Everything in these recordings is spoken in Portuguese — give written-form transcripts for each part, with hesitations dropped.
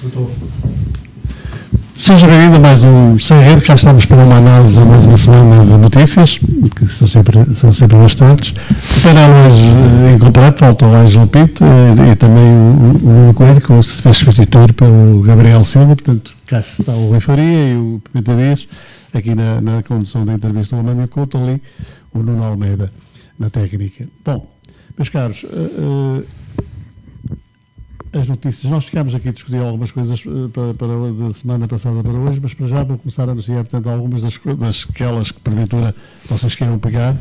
Seja bem-vindo a mais um Sem Rede, cá estamos para uma análise a mais uma semana de notícias, que são sempre bastantes. O painel hoje incompleto, falta o Ângelo Pinto e também o Nuno Coelho, que se fez substituir pelo Gabriel Silva, portanto, cá está o Rui Faria e o Pimenta Dias, aqui na condução da entrevista do Amânio Couto, ali o Nuno Almeida na técnica. Bom, meus caros, as notícias, nós ficámos aqui a discutir algumas coisas da semana passada para hoje, mas para já vou começar a anunciar, portanto, algumas daquelas que porventura vocês queiram pegar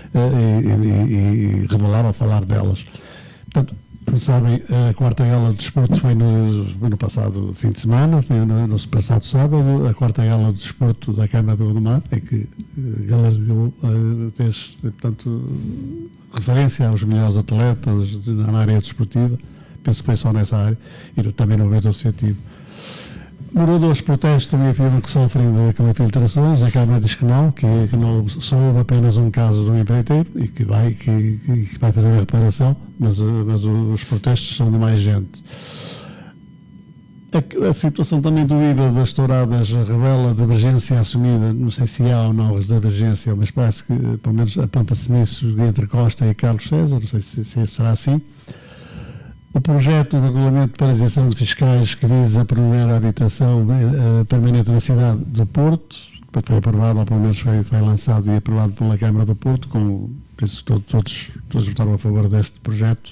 e revelar ou falar delas. Portanto, como sabem, a quarta gala de desporto foi no passado fim de semana, no passado sábado, a quarta gala de desporto da Câmara do Gondomar, em que Galardo fez, portanto, referência aos melhores atletas na área desportiva. Penso que foi só nessa área e também no evento associativo. Moradores protestam e afirmam que sofrem com infiltrações. A Câmara diz que não só houve apenas um caso de um empreiteiro e que vai fazer a reparação, mas os protestos são de mais gente. A situação também do IVA das touradas revela divergência assumida, não sei se há ou não as divergência, mas parece que pelo menos aponta-se nisso entre Costa e Carlos César, não sei se será assim. O projeto de regulamento para a isenção de fiscais que visa promover a habitação permanente na cidade do Porto, foi aprovado, ou pelo menos foi lançado e aprovado pela Câmara do Porto, penso que todos votaram a favor deste projeto.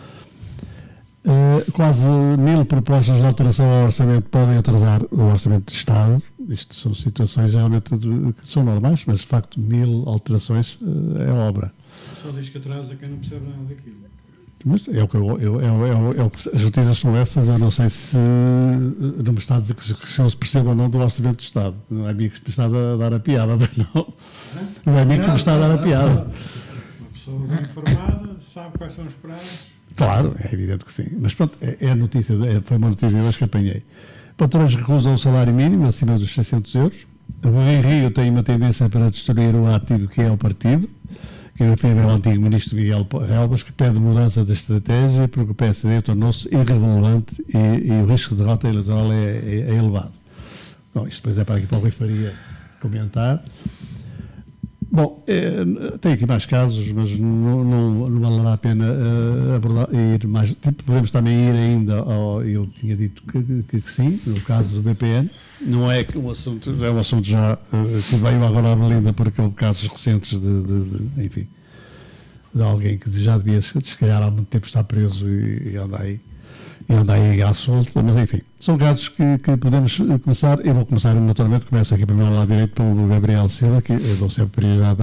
Quase 1000 propostas de alteração ao orçamento podem atrasar o orçamento de Estado. Isto são situações realmente que são normais, mas de facto 1000 alterações é obra. Só diz que atrasa quem não percebe nada daquilo. Mas é o que as notícias são essas, eu não sei se não me está a dizer que se percebe ou não do orçamento do Estado. Não é a mim que me está a dar a piada, não é a mim que me está a dar a piada. Uma pessoa bem informada sabe quais são os prazos. Claro, é evidente que sim. Mas pronto, é a notícia, foi uma notícia hoje que apanhei. Patrões recusam o salário mínimo acima dos 600 euros. O Rui Rio tem uma tendência para destruir o ativo que é o partido, que afirma o antigo ministro Miguel Relvas, que pede mudança de estratégia porque o PSD tornou-se irrelevante e o risco de derrota eleitoral é elevado. Bom, isto depois é para aqui para o Rui Faria comentar. Bom, tem aqui mais casos, mas não valerá a pena abordar, ir mais. Podemos também ir ainda eu tinha dito que sim, no caso do BPN. Não é um assunto, é um assunto já que veio agora à Belinda por casos recentes enfim, de alguém que já devia, se calhar há muito tempo está preso e anda aí à solta, mas enfim, são casos que podemos começar. Eu vou começar naturalmente, começo aqui para o meu lado direito pelo Gabriel Silva, que eu dou sempre prioridade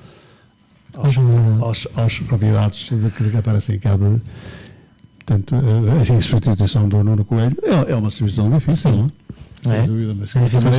aos convidados que aparecem cá. Portanto, a substituição do Nuno Coelho é uma substituição difícil, não é? Sem dúvida, mas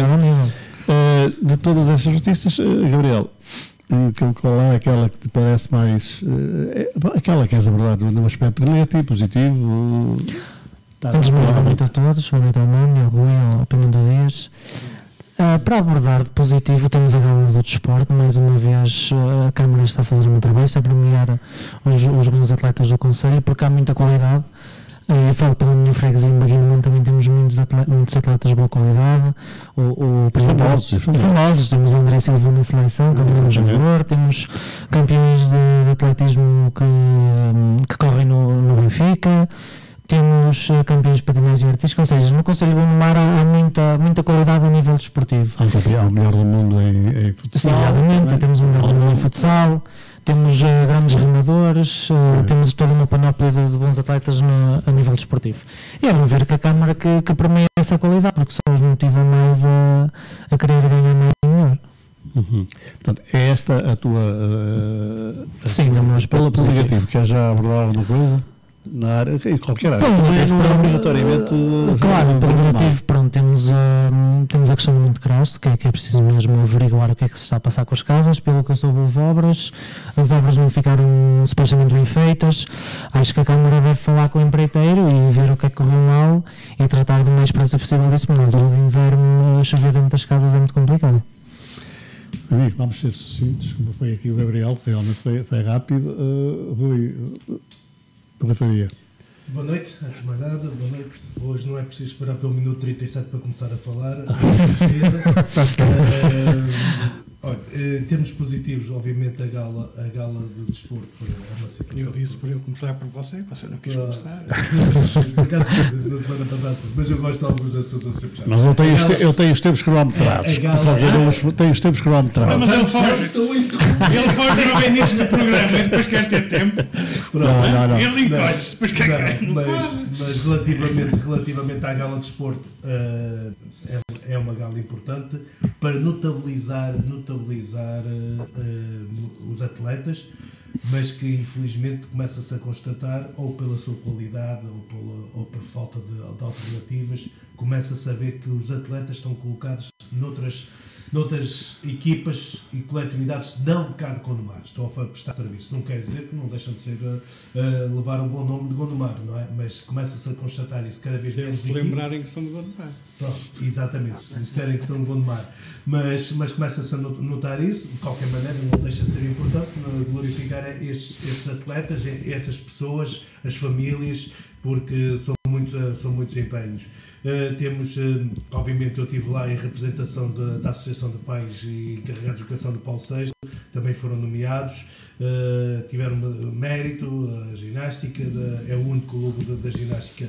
de todas estas notícias, Gabriel, qual é aquela que te parece mais aquela que és abordado num aspecto negativo, positivo? Antes de mais, boa noite a todos, boa noite ao Mano, ao Rui, ao Pimenta Dias. Para abordar de positivo, temos a gala do desporto. Mais uma vez, a Câmara está a fazer um trabalho, está a premiar os bons atletas do Conselho, porque há muita qualidade. Eu falo pela minha freguesia em Baguinho, também temos muitos atletas de boa qualidade. Famosos. Temos o André Silva na seleção, campeão jogador, temos campeões de atletismo que correm no Benfica, temos campeões de patinagem artística, ou seja, no Conselho de Gondomar há muita qualidade a nível desportivo. Há o melhor do mundo em futsal. Exatamente, temos o melhor do mundo em futsal. Temos grandes remadores, temos toda uma panóplia de bons atletas a nível desportivo. E é bom ver que a Câmara que premia essa qualidade, porque só os motiva mais a querer ganhar mais dinheiro. Portanto, é esta a tua... Sim, é o meu aspecto positivo. Quer já abordar alguma coisa? Na área, em qualquer área. Não é obrigatoriamente. Claro, para o negativo, pronto, temos a questão do Monte Crasto, que é preciso mesmo averiguar o que é que se está a passar com as casas. Pelo que eu soube, houve obras, as obras não ficaram supostamente bem feitas. Acho que a Câmara deve falar com o empreiteiro e ver o que é que correu mal e tratar do mais depressa possível disso, porque na altura do inverno chover dentro das casas é muito complicado. Amigo, vamos ser sucintos, como foi aqui o Gabriel, que realmente foi rápido. Rui Faria. Boa noite, antes de mais nada, boa noite. Hoje não é preciso esperar pelo minuto 37 para começar a falar. Olha, em termos positivos, obviamente a gala de desporto foi uma situação. Eu disse para eu começar por você não quis começar. Por acaso, na semana passada, mas eu gosto de alguns assuntos a ser puxados. Mas eu tenho os tempos cronometrados. Tenho os tempos cronometrados. Mas ele foge no início do programa e depois quer ter tempo. Não. Ele encolhe-se, depois quer. Mas relativamente à gala de desporto, é uma gala importante para notabilizar os atletas, mas que infelizmente começa-se a constatar, ou pela sua qualidade ou por falta de alternativas, começa-se a ver que os atletas estão colocados noutras equipas e coletividades não cá de Gondomar, estão a prestar serviço. Não quer dizer que não deixam de ser levar um bom nome de Gondomar, não é? Mas começa-se a constatar isso cada vez menos. Se lembrarem que são de Gondomar. Pronto, exatamente, se disserem que são de Gondomar. Mas começa-se a notar isso, de qualquer maneira não deixa de ser importante glorificar esses atletas, essas pessoas, as famílias, porque são muitos empenhos. Temos, obviamente eu estive lá em representação da Associação de Pais e Encarregados de Educação do Paulo VI, também foram nomeados, tiveram mérito, a ginástica, é o único clube da ginástica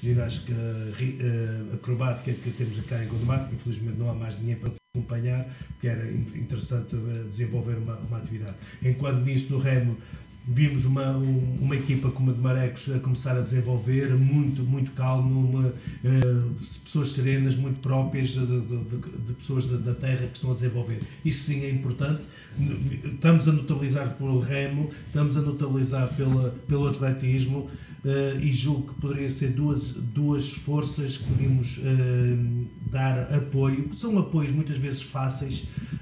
acrobática que temos cá em Gondomar. Infelizmente não há mais dinheiro para acompanhar, porque era interessante desenvolver uma atividade. Enquanto nisso, no remo, vimos uma equipa como a de Marecos a começar a desenvolver, muito calmo, pessoas serenas, muito próprias de pessoas da terra que estão a desenvolver. Isto sim é importante. Estamos a notabilizar pelo remo, estamos a notabilizar pelo atletismo, e julgo que poderia ser duas forças que podíamos dar apoio, que são apoios muitas vezes fáceis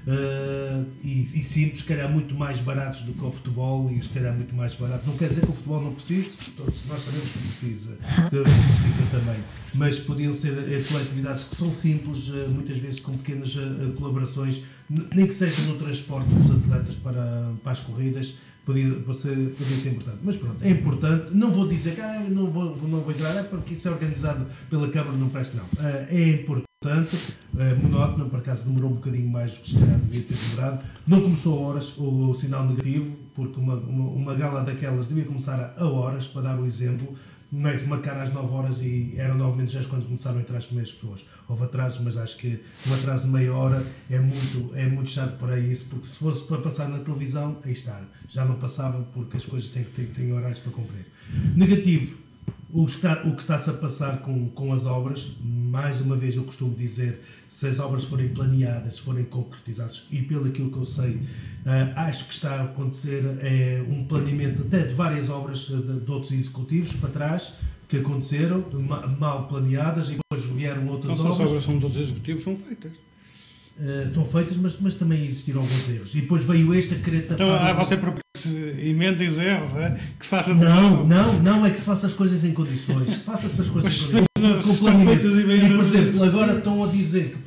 e simples, se calhar muito mais baratos do que o futebol, e se calhar muito mais barato. Não quer dizer que o futebol não precise, todos nós sabemos que precisa também, mas podiam ser coletividades que são simples, muitas vezes com pequenas colaborações, nem que seja no transporte dos atletas para as corridas. Podia ser importante, mas pronto, é importante. Não vou dizer que não vou entrar, porque isso é organizado pela Câmara, não presta, não. É importante, monótono, por acaso demorou um bocadinho mais do que se calhar devia ter demorado. Não começou a horas, o sinal negativo, porque uma gala daquelas devia começar a horas, para dar o exemplo. Marcar às 9 horas e eram 9 menos 10 quando começaram a entrar as primeiras pessoas. Houve atrasos, mas acho que um atraso de meia hora é muito chato para isso, porque se fosse para passar na televisão, aí está. Já não passavam porque as coisas têm horários para cumprir. Negativo, o que está-se a passar com as obras. Mais uma vez eu costumo dizer, se as obras forem planeadas, forem concretizadas, e pelo aquilo que eu sei, acho que está a acontecer um planeamento até de várias obras de outros executivos para trás, que aconteceram, mal planeadas, e depois vieram outras obras. As obras são dos executivos, são feitas. Estão feitas, mas também existiram alguns erros. E depois veio este a querer tapar... Então, você propõe que se emendem os erros, que se faça... Não, é que se faça as coisas em condições. Faça-se as coisas em condições. Com planeamento. E, por exemplo, agora estão a dizer que,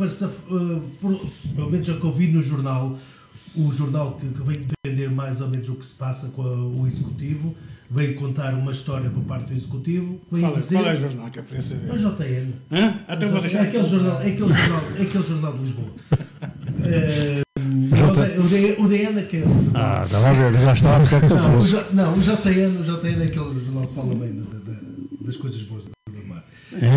pelo menos é o que eu vi no jornal, o jornal que vem defender mais ou menos o que se passa com o Executivo, veio contar uma história por parte do Executivo. Qual é o jornal que eu queria saber? É o JN. Então vou deixar aquele jornal de Lisboa. O DN é que é o jornal. Estava a ver, já estava a ficar confuso. Não, o JN é aquele jornal que fala bem das coisas boas do mar.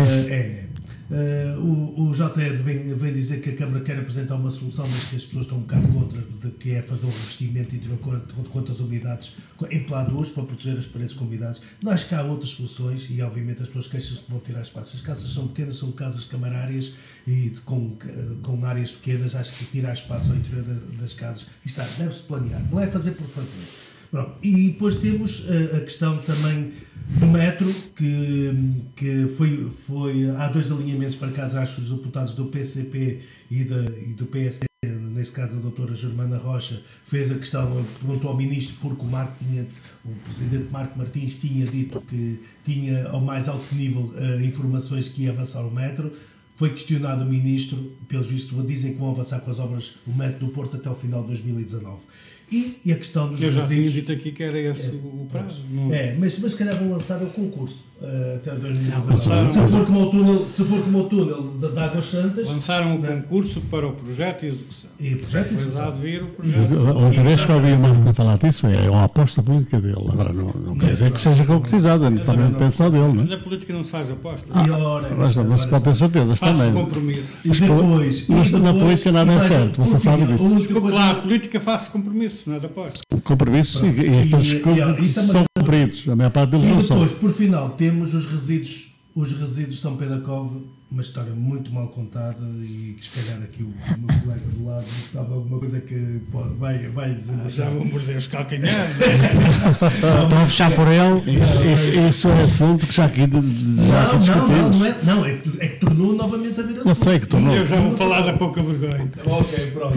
O JN vem dizer que a Câmara quer apresentar uma solução, mas que as pessoas estão um bocado contra, que é fazer um revestimento e tirar quantas unidades em planos para proteger as paredes com umidades. Não, acho que há outras soluções e, obviamente, as pessoas queixam-se que vão tirar espaço. As casas são pequenas, são casas camarárias e com áreas pequenas, acho que tirar espaço ao interior das casas. Deve-se planear, não é fazer por fazer. Pronto. E depois temos a questão também do metro, que foi há dois alinhamentos para casa, acho, dos deputados do PCP e do PSD, nesse caso a doutora Germana Rocha, fez a questão, perguntou ao ministro, porque o presidente Marco Martins tinha dito que tinha ao mais alto nível informações que ia avançar o metro. Foi questionado o ministro, pelos vistos dizem que vão avançar com as obras, o metro do Porto até o final de 2019. E a questão dos Eu já tinha resíduos... dito aqui que era esse o prazo. Mas se calhar vão lançar o concurso até 2019. lançaram- Se for como o túnel de Águas Santas... Lançaram o concurso para o projeto e execução. E projeto de Depois há execução. de vir o projeto. Outra vez que eu ouvi o Marco falar disso, é uma aposta política dele. Agora, não quer dizer que seja concretizado, também depende só dele, não Mas é? a política não se faz aposta. E ora, Não se pode ter certezas Faça também. compromisso. E depois... Mas na política nada é certo, você sabe disso. Desculpa lá, a política faz compromisso, não é de aposta. Compromissos e aqueles que isso é uma- são cumpridos. A maior parte deles E não são. depois, por final, temos os resíduos de São Pedro da Cova, uma história muito mal contada e que se calhar aqui o meu colega do lado sabe alguma coisa que vai Já desembuchar. vou morder os calcanhares. Estão a puxar por ele. Isso é assunto que já aqui discutimos. Não, é que tornou novamente a vir Eu assunto. sei que tornou. Eu já vou falar da pouca vergonha. Ok, pronto.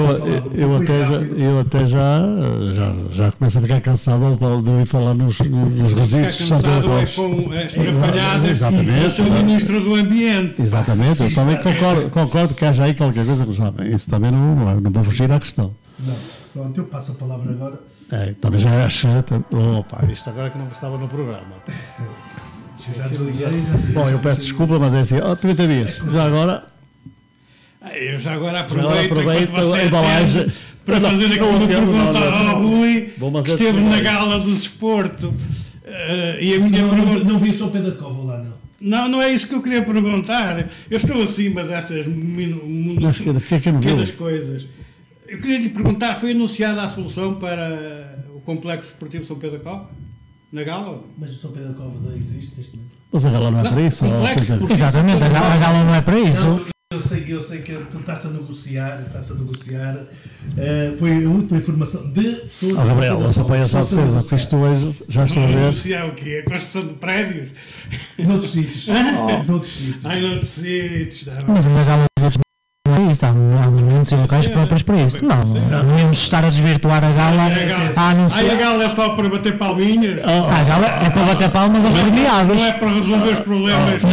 Eu até já começo a ficar cansado de ouvir falar nos resíduos Ficar de São Pedro cansado é Covos. com as trapalhadas Exatamente. do seu Ministro do Ambiente. Exatamente, eu também concordo que haja aí qualquer coisa que já bem. Isso também não vou fugir à questão. Não, pronto, eu passo a palavra agora. Também já é chata. Opa, isto agora que não estava no programa. Já desliguei, Bom, eu peço desculpa, mas é assim, 30 dias. Já agora, Eu já agora aproveito aproveito enquanto você a embalagem. atende para fazer aqui uma pergunta ao Rui, Vou que fazer esteve tudo. na gala do desporto. E a minha pergunta... não vi o São Pedro da Cova lá, não. Não é isso que eu queria perguntar. Eu estou acima dessas Mas porquê que eu não pequenas viu? coisas. Eu queria lhe perguntar, foi anunciada a solução para o Complexo Esportivo São Pedro da Cova? Na gala? ou não? Mas o São Pedro da Cova não existe neste momento. Mas a gala não é para isso? Complexo ou- esportivo. Exatamente, a gala não é para isso. Não, eu sei que está-se a negociar. Foi a última informação de... Gabriel, você apoia essa defesa, porque isto hoje já estou a ver. Negociar o quê? A construção de prédios? Noutros sítios. Noutros sítios. Ai, noutros sítios. Tá bem. Mas a gala dos outros não é isso. Há monumentos e locais próprios para isso. Não íamos estar a desvirtuar a gala a Ai, a anunciar. gala é só para bater palminhas? A gala é para bater palmas aos premiados. Não é para resolver os problemas?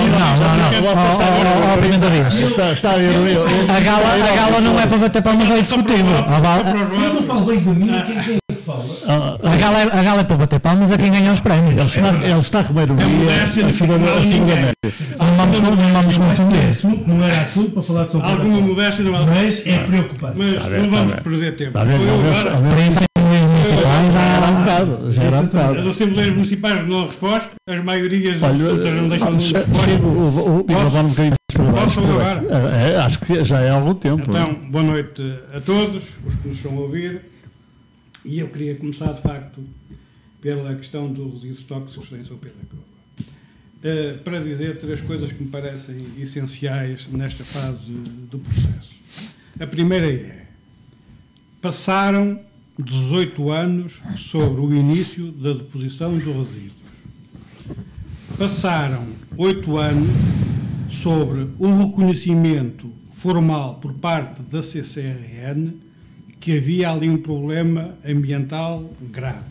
Não, Pimenta Dias. Está a ver, A gala não é para bater palmas ao executivo. Se eu não falo bem de mim, quem é que fala? A gala é para bater palmas a quem ganha os prémios. ele está a comer o modéstia dia acima da média. Não vamos confundir. Não era assunto para falar de São Pedro da Alguma Cova. modéstia não há. Mas é preocupante. Mas Está bem, não vamos está bem. perder tempo. Está a ver, Foi agora. Para isso, em municipais, Já era um há. bocado, já era um As bocado. Assembleias Municipais não há resposta, as maiorias Olha, absolutas não deixam de chego resposta. o microfone um bocadinho mais para baixo. Posso agora? Acho que já é há algum tempo. Então, boa noite a todos, os que nos estão a ouvir. E eu queria começar, de facto, pela questão dos resíduos tóxicos em São Pedro da Cova. Para dizer 3 coisas que me parecem essenciais nesta fase do processo. A primeira é: passaram 18 anos sobre o início da deposição dos resíduos. Passaram 8 anos sobre o reconhecimento formal por parte da CCRN que havia ali um problema ambiental grave.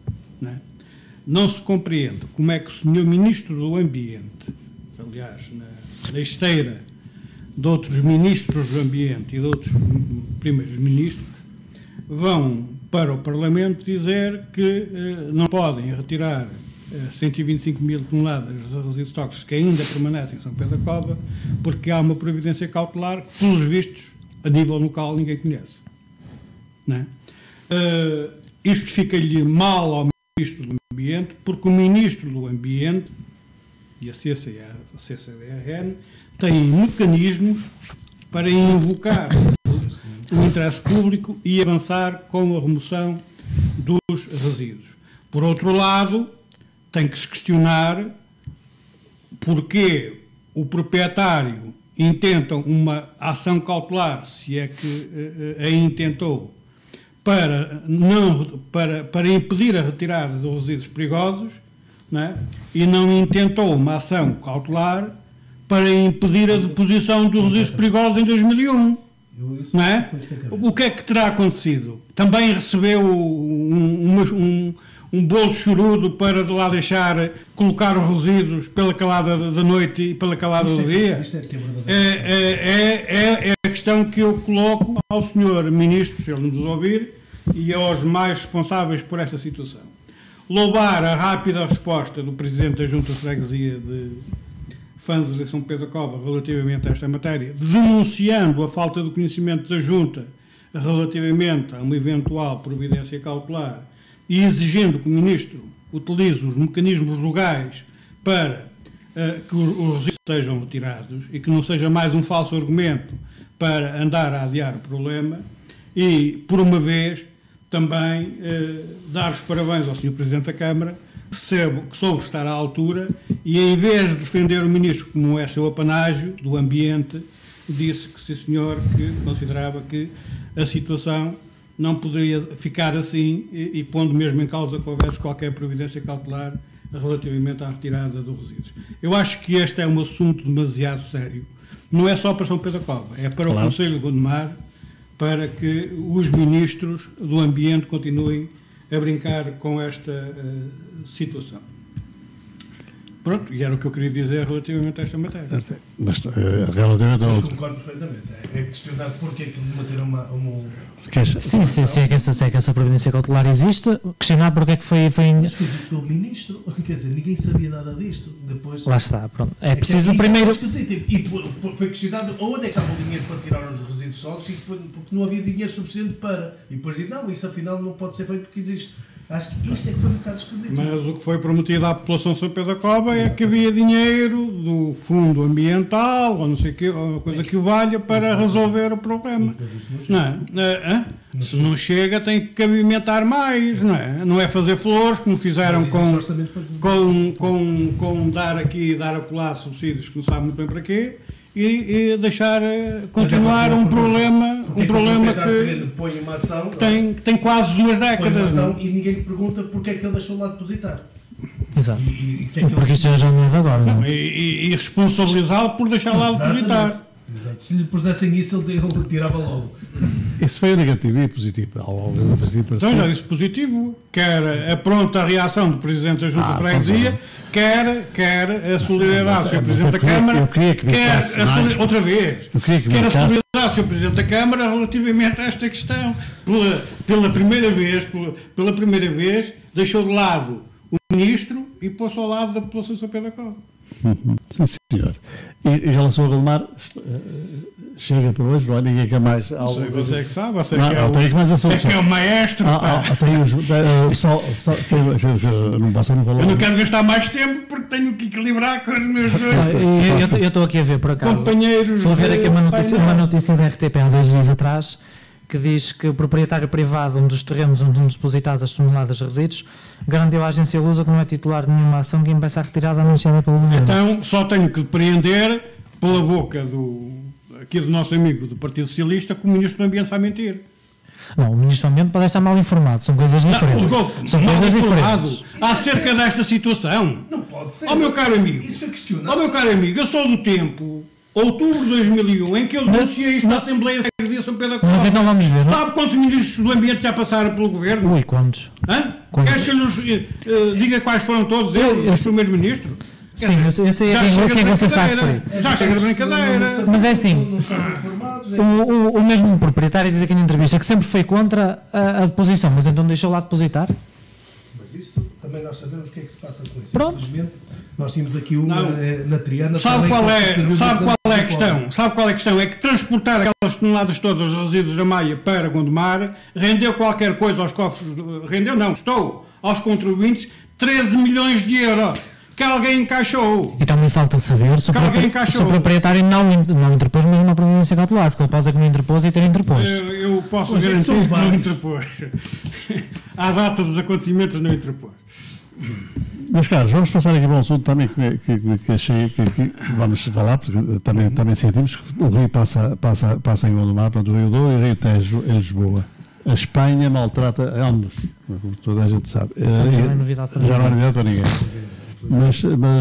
Não se compreende como é que o Sr. Ministro do Ambiente, aliás, na esteira de outros Ministros do Ambiente e de outros Primeiros Ministros, vão para o Parlamento dizer que não podem retirar 125 mil toneladas de resíduos tóxicos que ainda permanecem em São Pedro da Cova, porque há uma providência cautelar que, pelos vistos, a nível local ninguém conhece. Não é? Isto fica-lhe mal ao Ministro do Ambiente, porque o Ministro do Ambiente e a CCDRN têm mecanismos para invocar o interesse público e avançar com a remoção dos resíduos. Por outro lado, tem que se questionar porque o proprietário intenta uma ação cautelar, se é que a intentou, para impedir a retirada de resíduos perigosos, não é? E não intentou uma ação cautelar para impedir a deposição dos resíduos perigosos em 2001. Não é? O que é que terá acontecido? Também recebeu um bolo chorudo para de lá deixar colocar os resíduos pela calada da noite e pela calada do dia? É a questão que eu coloco ao Sr. Ministro, se ele nos ouvir, e aos mais responsáveis por esta situação. Louvar a rápida resposta do Presidente da Junta de Freguesia de Fanzes de São Pedro da Cova relativamente a esta matéria, denunciando a falta de conhecimento da Junta relativamente a uma eventual providência cautelar e exigindo que o Ministro utilize os mecanismos legais para que os resíduos sejam retirados e que não seja mais um falso argumento para andar a adiar o problema. E, por uma vez, também dar os parabéns ao Sr. Presidente da Câmara, que soube estar à altura e, em vez de defender o Ministro como é seu apanágio do ambiente, disse que, sim senhor, que considerava que a situação não poderia ficar assim e pondo mesmo em causa que houvesse qualquer providência cautelar relativamente à retirada dos resíduos. Eu acho que este é um assunto demasiado sério. Não é só para São Pedro da Cova, é para o Conselho de Gondomar, para que os ministros do ambiente continuem a brincar com esta situação. Pronto, e era o que eu queria dizer relativamente a esta matéria. Mas relativamente ao... Mas concordo perfeitamente. É questionar porque é que manter uma Sim, é que essa providência cautelar existe, questionar porque é que foi Mas foi do Ministro, quer dizer, ninguém sabia nada disto. Depois... Lá está, pronto. É preciso primeiro... E foi questionado onde é que estava o dinheiro para tirar os resíduos sólidos, porque não havia dinheiro suficiente para. E depois digo, não, isso afinal não pode ser feito porque existe. Acho que isto é que foi um bocado esquisito. Mas o que foi prometido à população de São Pedro da Cova é que havia dinheiro do Fundo Ambiental, ou não sei o que, ou coisa que o valha, para resolver o problema. Se não chega, tem que cabimentar mais, não é? Não é fazer flores, como fizeram com dar acolá subsídios que não sabe muito bem para quê, e deixar continuar um problema que põe uma ação, tem quase 2 décadas. E ninguém lhe pergunta porque é que ele deixou lá depositar. Exato. Porque isto já não é de agora. Não? E responsabilizá-lo por deixar lá depositar. Exato. Se lhe pusessem isso, ele retirava logo. Isso foi o negativo e positivo. Então já disse positivo, quer a pronta reação do Presidente da Junta de Freguesia, quer a solidariedade do Sr. Presidente da Câmara, quer a solidariedade do Sr. Presidente da Câmara relativamente a esta questão. Pela primeira vez, deixou de lado o Ministro e pôs-se ao lado da população de São Pedro da Cova. Sim, senhor. E em relação ao Gondomar, chega para hoje, não há ninguém quer mais. Você é que sabe, você que é o maestro. Não passa no valor. Eu não quero gastar mais tempo porque tenho que equilibrar com os meus dois. Eu estou aqui a ver, por acaso. Companheiros. Estou a ver aqui uma notícia da RTP há 2 dias atrás, que diz que o proprietário privado de um dos terrenos onde são depositadas as toneladas de resíduos garantiu à agência Lusa que não é titular de nenhuma ação que impeça a retirada anunciada pelo governo. Então, só tenho que depreender pela boca aqui do nosso amigo do Partido Socialista que o Ministro do Ambiente está a mentir. Não, o Ministro do Ambiente pode estar mal informado, são coisas diferentes. São coisas diferentes. Acerca desta situação. Não pode ser. Meu caro amigo. Isso foi questionado. Meu caro amigo, eu sou do tempo... Outubro de 2001, em que eu denunciei isto na Assembleia de Freguesia São Pedro da Cova. Mas então vamos ver. Sabe quantos ministros do Ambiente já passaram pelo Governo? Ui, quantos? Queres que eu nos diga quais foram todos eles, os primeiros ministros? Sim, eu sei o que é que você está a referir. Já chega de brincadeira. Mas é assim, o mesmo proprietário diz aqui na entrevista que sempre foi contra a deposição, mas então deixou lá depositar? Mas isso também nós sabemos o que é que se passa com isso. Pronto. Infelizmente, nós tínhamos aqui uma na Triana. Sabe qual é a questão? Sabe qual é a questão? É que transportar aquelas toneladas todas de resíduos da Maia para Gondomar rendeu qualquer coisa aos cofres, aos contribuintes 13 milhões de euros. Que alguém encaixou. E também falta saber se o proprietário não interpôs mesmo uma providência cautelar, porque ele pode dizer que não interpôs e ter interposto. Eu posso garantir que não interpôs. À data dos acontecimentos não interpôs. Meus caros, vamos passar aqui para um assunto também que achei que vamos falar, porque também sentimos que o Rio passa em Gondomar, portanto, o Rio Douro e o Rio Tejo em Lisboa. A Espanha maltrata ambos, como toda a gente sabe. Já não é novidade para ninguém. Mas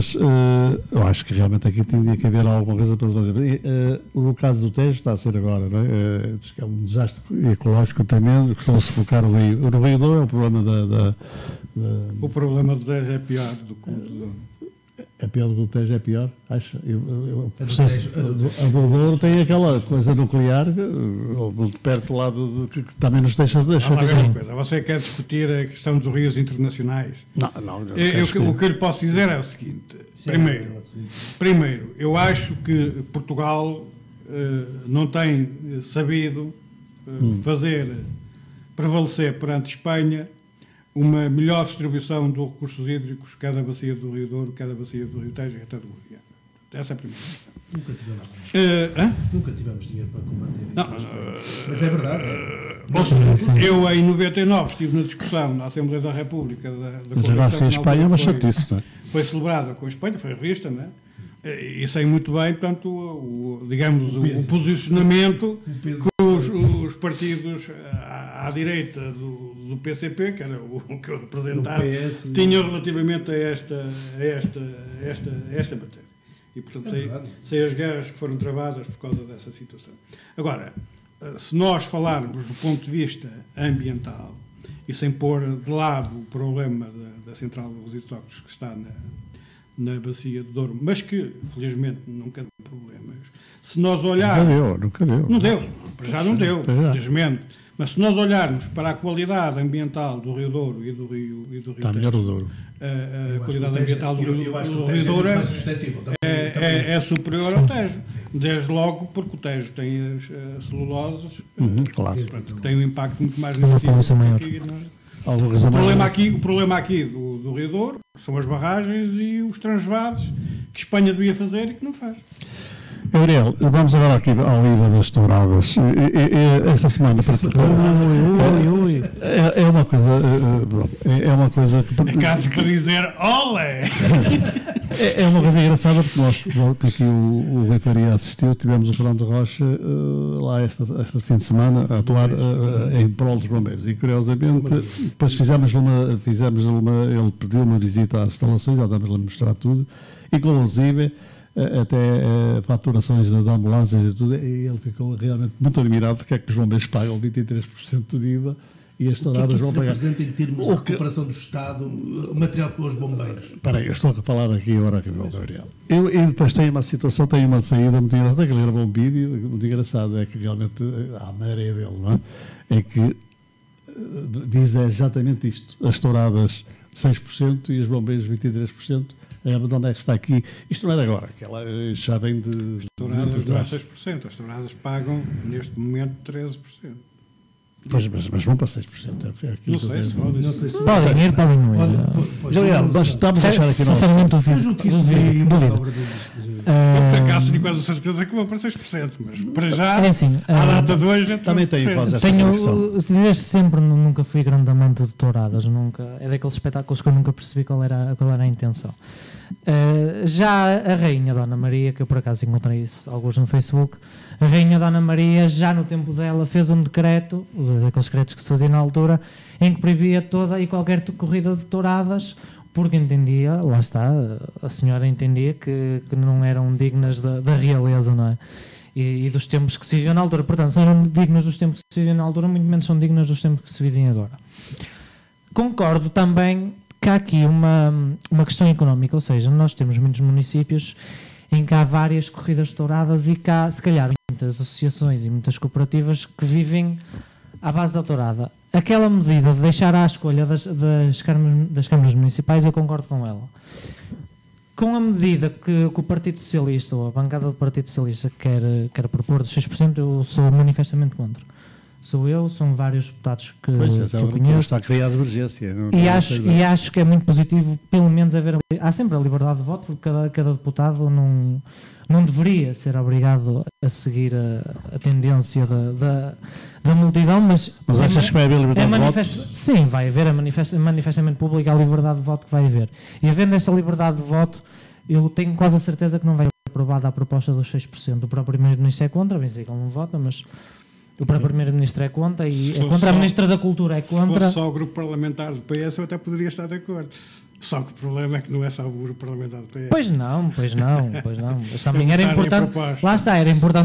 eu acho que realmente aqui tinha que haver alguma coisa para fazer. O caso do Tejo está a ser agora, não é? Diz que é um desastre ecológico tremendo, que estão a sufocar o Rio. O Rio Douro é o problema O problema do Tejo é pior do que o do... A pior do Tejo é pior, acho. A do Douro tem aquela coisa nuclear de perto do lado que também nos deixa de deixar. Você quer discutir a questão dos rios internacionais? Não. O que eu lhe posso dizer é o seguinte. Primeiro, eu acho que Portugal não tem sabido fazer prevalecer perante Espanha uma melhor distribuição dos recursos hídricos, cada bacia do Rio Douro, cada bacia do Rio Tejo e até do Guadiana. Essa é a primeira questão. Nunca tivemos dinheiro para combater isso. Mas é verdade. Eu, em 99, estive na discussão na Assembleia da República da Convenção em Espanha é uma chatice, não é? Foi celebrada com a Espanha, foi revista, não é? E sei muito bem, portanto, o posicionamento que os partidos à direita do PCP, que era o que eu representava, tinham relativamente a esta matéria. E, portanto, sei as guerras que foram travadas por causa dessa situação. Agora, se nós falarmos do ponto de vista ambiental e sem pôr de lado o problema da central de resíduos tóxicos que está na bacia do Douro, mas que, felizmente, nunca deu problemas. Se nós olharmos... Nunca deu. Não deu. Para já não deu, felizmente. Mas se nós olharmos para a qualidade ambiental do Rio Douro e do Rio está melhor o Douro. A qualidade ambiental do Rio Douro é superior ao Tejo. Desde logo porque o Tejo tem as celuloses, que tem um impacto muito mais negativo. O problema aqui do Rio Douro são as barragens e os transvases que Espanha devia fazer e que não faz. Gabriel, vamos agora aqui ao IVA das touradas. Esta semana é uma coisa que... É caso que dizer olé! É uma coisa engraçada porque nós, que aqui o Rui Faria assistiu, tivemos o Fernando Rocha lá este fim de semana a atuar em prol dos bombeiros. E curiosamente, depois fizemos uma, ele pediu uma visita às instalações, já damos-lhe a mostrar tudo, inclusive até faturações das ambulâncias e tudo, e ele ficou realmente muito admirado porque é que os bombeiros pagam 23% de IVA e as touradas vão pagar. O que é que isso representa em termos de recuperação do Estado, material para os bombeiros? Espera aí, eu estou a falar aqui agora, Gabriel. E depois tem uma situação, tem uma saída muito engraçada, que ele gravou um vídeo, muito engraçado, é que realmente a maneira dele, não é? É que diz exatamente isto, as touradas 6% e os bombeiros 23%. De onde é que está aqui? Isto não é de agora, que ela já vem de... As touradas não é 6%, as touradas pagam, neste momento, 13%. Pois, mas vão para 6%. Não sei se podem ir, podem não ir. Gabriel, estamos a deixar aqui... Sinceramente, duvido. Eu, por acaso, tenho quase a certeza que vão para 6%, mas para já, à data de hoje, também tenho quase essa convicção. Desde sempre nunca fui grande amante de touradas, é daqueles espetáculos que eu nunca percebi qual era a intenção. Já a Rainha Dona Maria, que eu por acaso encontrei isso alguns no Facebook, a Rainha Dona Maria, já no tempo dela, fez um decreto, daqueles decretos que se fazia na altura, em que proibia toda e qualquer corrida de touradas, porque entendia, lá está, a senhora entendia que não eram dignas da realeza, não é? E dos tempos que se viviam na altura. Portanto, se não eram dignas dos tempos que se viviam na altura, muito menos são dignas dos tempos que se vivem agora. Concordo também que há aqui uma questão económica, ou seja, nós temos muitos municípios em que há várias corridas touradas e que há, se calhar, muitas associações e muitas cooperativas que vivem à base da tourada. Aquela medida de deixar à escolha das câmaras municipais, eu concordo com ela. Com a medida que o Partido Socialista, ou a bancada do Partido Socialista, quer propor dos 6%, eu sou manifestamente contra. São vários deputados que eu conheço. Está a criar divergência. E acho que é muito positivo, pelo menos, há sempre a liberdade de voto, porque cada deputado não deveria ser obrigado a seguir a tendência da multidão, mas achas que vai haver liberdade de voto? Sim, vai haver manifestamente pública a liberdade de voto que vai haver. E havendo esta liberdade de voto, eu tenho quase a certeza que não vai ser aprovada a proposta dos 6%. O próprio Primeiro-Ministro é contra, bem sei que ele não vota, mas o próprio Primeiro-Ministro é contra e é contra a Ministra da Cultura, é contra... Se fosse só o grupo parlamentar do PS, eu até poderia estar de acordo. Só que o problema é que não é só o grupo parlamentar do PS. Pois não. Mas também era importante... Lá está, era importante ouvir a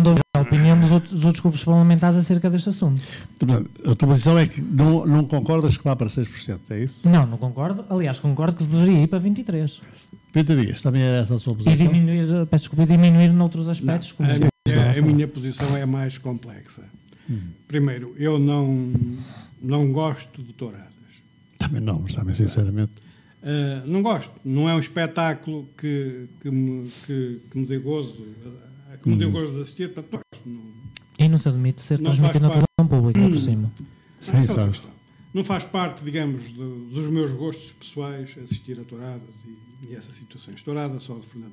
opinião dos outros grupos parlamentares acerca deste assunto. Portanto, a tua posição é que não concordas que vá para 6%, é isso? Não concordo. Aliás, concordo que deveria ir para 23%. Pedro Dias, também é essa a sua posição? E diminuir noutros aspectos. Não, a minha posição é mais complexa. Primeiro, eu não gosto de touradas. Também não, mas também sinceramente. Não gosto. Não é um espetáculo que me dê gozo, de assistir. Portanto, E não se admite ser transmitido na televisão pública, por cima. Sim, sabes. Não faz parte, digamos, dos meus gostos pessoais assistir a touradas e essas situações. Tourada só de Fernando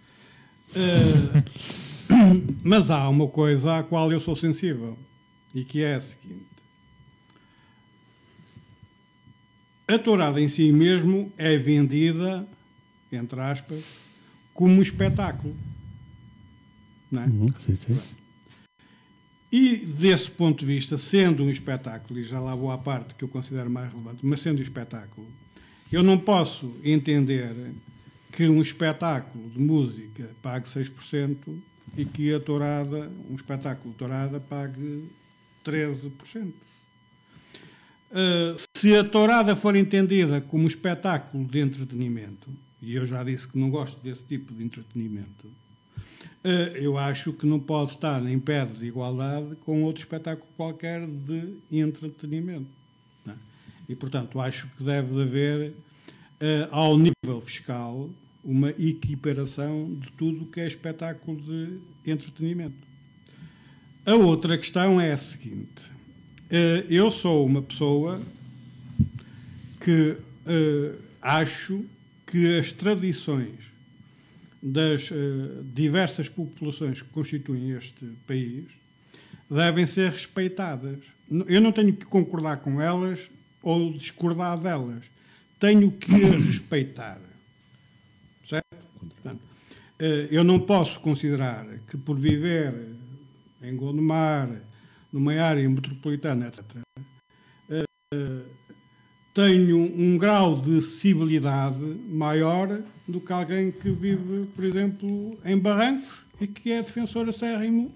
Touro. Mas há uma coisa à qual eu sou sensível e que é a seguinte. A tourada em si mesmo é vendida, entre aspas, como um espetáculo. Não é? Sim. E, desse ponto de vista, sendo um espetáculo, e já lá vou à parte que eu considero mais relevante, mas sendo um espetáculo, eu não posso entender que um espetáculo de música pague 6% e que a tourada, um espetáculo de tourada, pague 13%. Se a tourada for entendida como um espetáculo de entretenimento, e eu já disse que não gosto desse tipo de entretenimento, eu acho que não pode estar em pé de desigualdade com outro espetáculo qualquer de entretenimento. Não é? E, portanto, acho que deve haver, ao nível fiscal, uma equiparação de tudo o que é espetáculo de entretenimento. A outra questão é a seguinte. Eu sou uma pessoa que acho que as tradições das diversas populações que constituem este país devem ser respeitadas. Eu não tenho que concordar com elas ou discordar delas. Tenho que as respeitar. Certo? Portanto, eu não posso considerar que por viver em Gondomar, numa área metropolitana, etc., tenho um grau de civilidade maior do que alguém que vive, por exemplo, em Barrancos e que é defensor acérrimo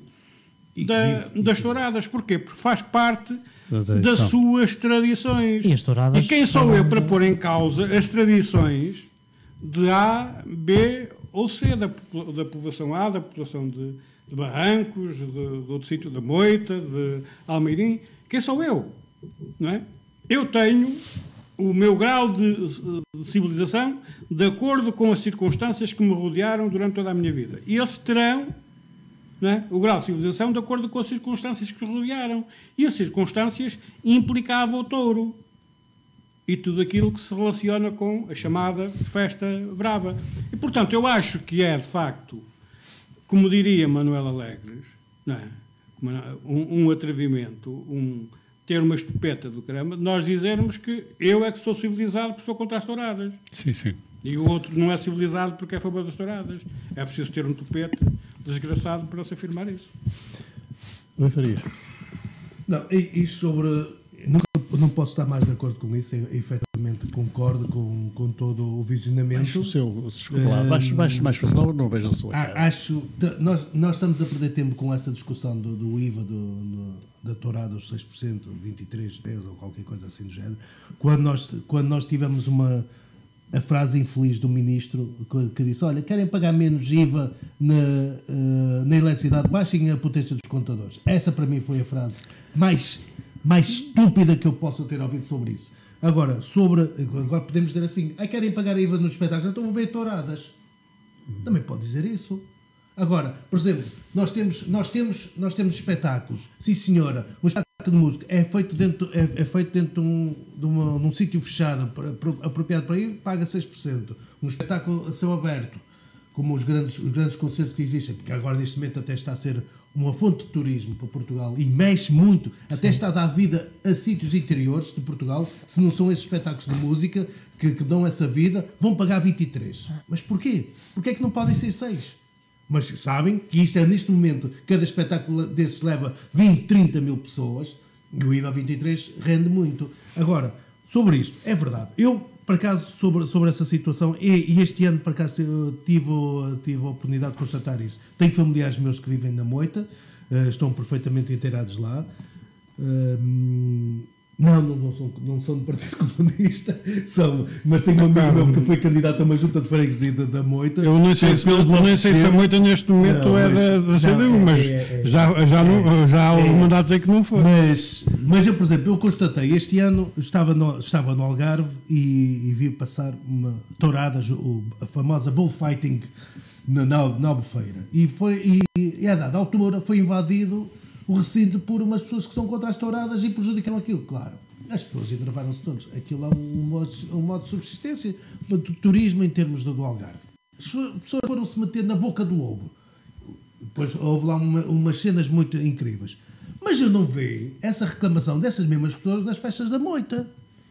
das touradas. Porquê? Porque faz parte das suas tradições. E quem sou eu para pôr em causa as tradições de A, B ou C, da população A, da população de Barrancos, do outro sítio da Moita, de Almeirim? Quem sou eu? Não é? Eu tenho o meu grau de civilização de acordo com as circunstâncias que me rodearam durante toda a minha vida. E eles terão, não é, o grau de civilização de acordo com as circunstâncias que os rodearam. E as circunstâncias implicavam o touro. E tudo aquilo que se relaciona com a chamada festa brava. E, portanto, eu acho que é, de facto, como diria Manuel Alegres, não é? Um atrevimento, ter uma estupeta do caramba, nós dizermos que eu é que sou civilizado porque sou contra as touradas. Sim. E o outro não é civilizado porque é a favor das touradas. É preciso ter um tupete desgraçado para se afirmar isso. Não faria. Não, e sobre... Não posso estar mais de acordo com isso, eu efetivamente concordo com todo o visionamento. Desculpa lá, baixo mais para cima, não vejo a sua cara. Nós estamos a perder tempo com essa discussão do IVA, da tourada, os 6%, 23%, 10% ou qualquer coisa assim do género, quando nós tivemos a frase infeliz do ministro que disse, olha, querem pagar menos IVA na eletricidade, baixem a potência dos contadores. Essa para mim foi a frase mais estúpida que eu possa ter ouvido sobre isso. Agora podemos dizer assim, querem pagar IVA nos espetáculos, então vão ver touradas. Também pode dizer isso. Agora, por exemplo, nós temos espetáculos. Sim, senhora, um espetáculo de música é feito dentro de um sítio fechado, apropriado para ir, paga 6%. Um espetáculo a céu aberto, como os grandes concertos que existem, porque agora neste momento até está a ser uma fonte de turismo para Portugal e mexe muito, até está a dar vida a sítios interiores de Portugal, se não são esses espetáculos de música que dão essa vida, vão pagar 23%. Mas porquê? Porquê é que não podem ser 6%? Mas sabem que isto é, neste momento, cada espetáculo desses leva 20, 30 mil pessoas e o IVA 23 rende muito. Agora, sobre isto, é verdade. Eu, por acaso, sobre essa situação, e este ano, por acaso, tive a oportunidade de constatar isso. Tenho familiares meus que vivem na Moita, estão perfeitamente inteirados lá. Não são do Partido Comunista, mas tenho um amigo meu que foi candidato a uma junta de freguesia da Moita. Eu não sei se a Moita neste momento é da CDU, mas já há alguns mandatos aí que não foi. Mas eu, por exemplo, eu constatei, este ano estava no Algarve e vi passar uma touradas, a famosa bullfighting na Albufeira. E a dada altura foi invadido o recinto por umas pessoas que são contra as touradas e prejudicam aquilo, claro. As pessoas enervaram-se todos. Aquilo é um modo de subsistência do turismo em termos do Algarve. As pessoas foram-se meter na boca do lobo. Depois houve lá umas cenas muito incríveis. Mas eu não vejo essa reclamação dessas mesmas pessoas nas festas da Moita.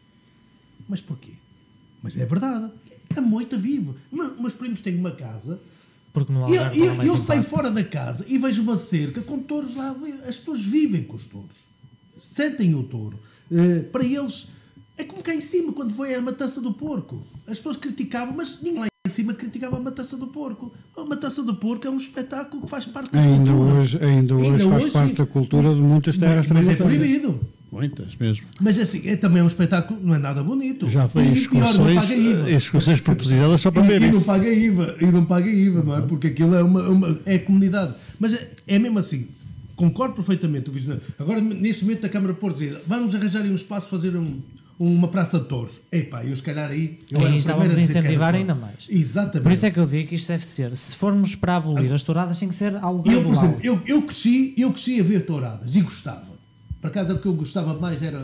Mas porquê? Mas é verdade. A Moita vive. Meus primos têm uma casa. Porque no Algarve eu saio fora da casa e vejo uma cerca com touros lá. As pessoas vivem com os touros. Sentem o touro. Para eles, é como cá em cima, quando foi a matança do porco. As pessoas criticavam, mas ninguém lá em cima criticava a matança do porco. A matança do porco é um espetáculo que faz parte da cultura. Ainda hoje faz parte da cultura de muitas terras. Mas é proibido. Muitas mesmo. Mas assim, é também um espetáculo, não é nada bonito. Já foi excursões propositadas só para ver isso. E não paga IVA, não é? Porque aquilo é comunidade. Mas é mesmo assim, concordo perfeitamente. Agora, neste momento, a Câmara de Porto diz, vamos arranjar aí um espaço, fazer uma praça de touros. Epá, eu se calhar aí estávamos a incentivar ainda mais. Exatamente. Por isso é que eu digo que isto deve ser, se formos para abolir as touradas, tem que ser algo gradual. Eu cresci a ver touradas e gostava. Por acaso, o que eu gostava mais era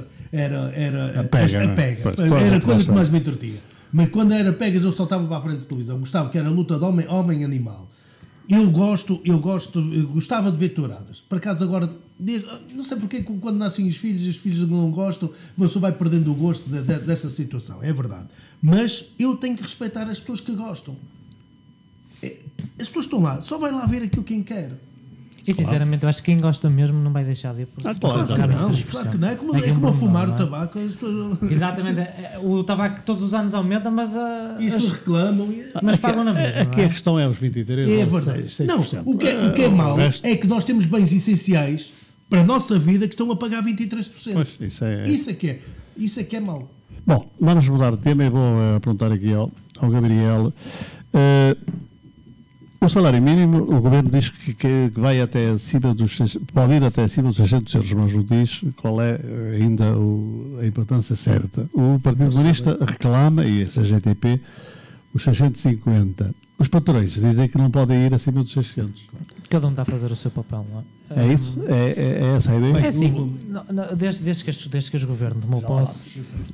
a pega. Era a coisa que mais me entretinha. Mas quando era pegas, eu saltava para a frente da televisão. Gostava que era a luta de homem-animal. Eu gostava de ver touradas. Por acaso, agora, não sei porque, quando nascem os filhos não gostam, mas só vai perdendo o gosto dessa situação. É verdade. Mas eu tenho que respeitar as pessoas que gostam. As pessoas estão lá, só vai lá ver aquilo quem quer. E sinceramente, eu acho que quem gosta mesmo não vai deixar de ir por claro que não. É como fumar o tabaco. Exatamente. O tabaco todos os anos aumenta, mas as pessoas reclamam. Mas pagam na mesma. Aqui a questão é os 23%. É verdade. Não, o que é mau é que nós temos bens essenciais para a nossa vida que estão a pagar 23%. Pois, isso é que é mau. Bom, vamos mudar de tema e vou perguntar aqui ao Gabriel. O salário mínimo, o Governo diz que vai até acima pode ir até acima dos 600 euros, mas não diz qual é ainda a importância certa. O Partido Comunista reclama, e a CGTP, os 650. Os patrões dizem que não podem ir acima dos 600. Cada um está a fazer o seu papel, não é? É isso? É essa a ideia? É assim, desde que este governo tomou posse,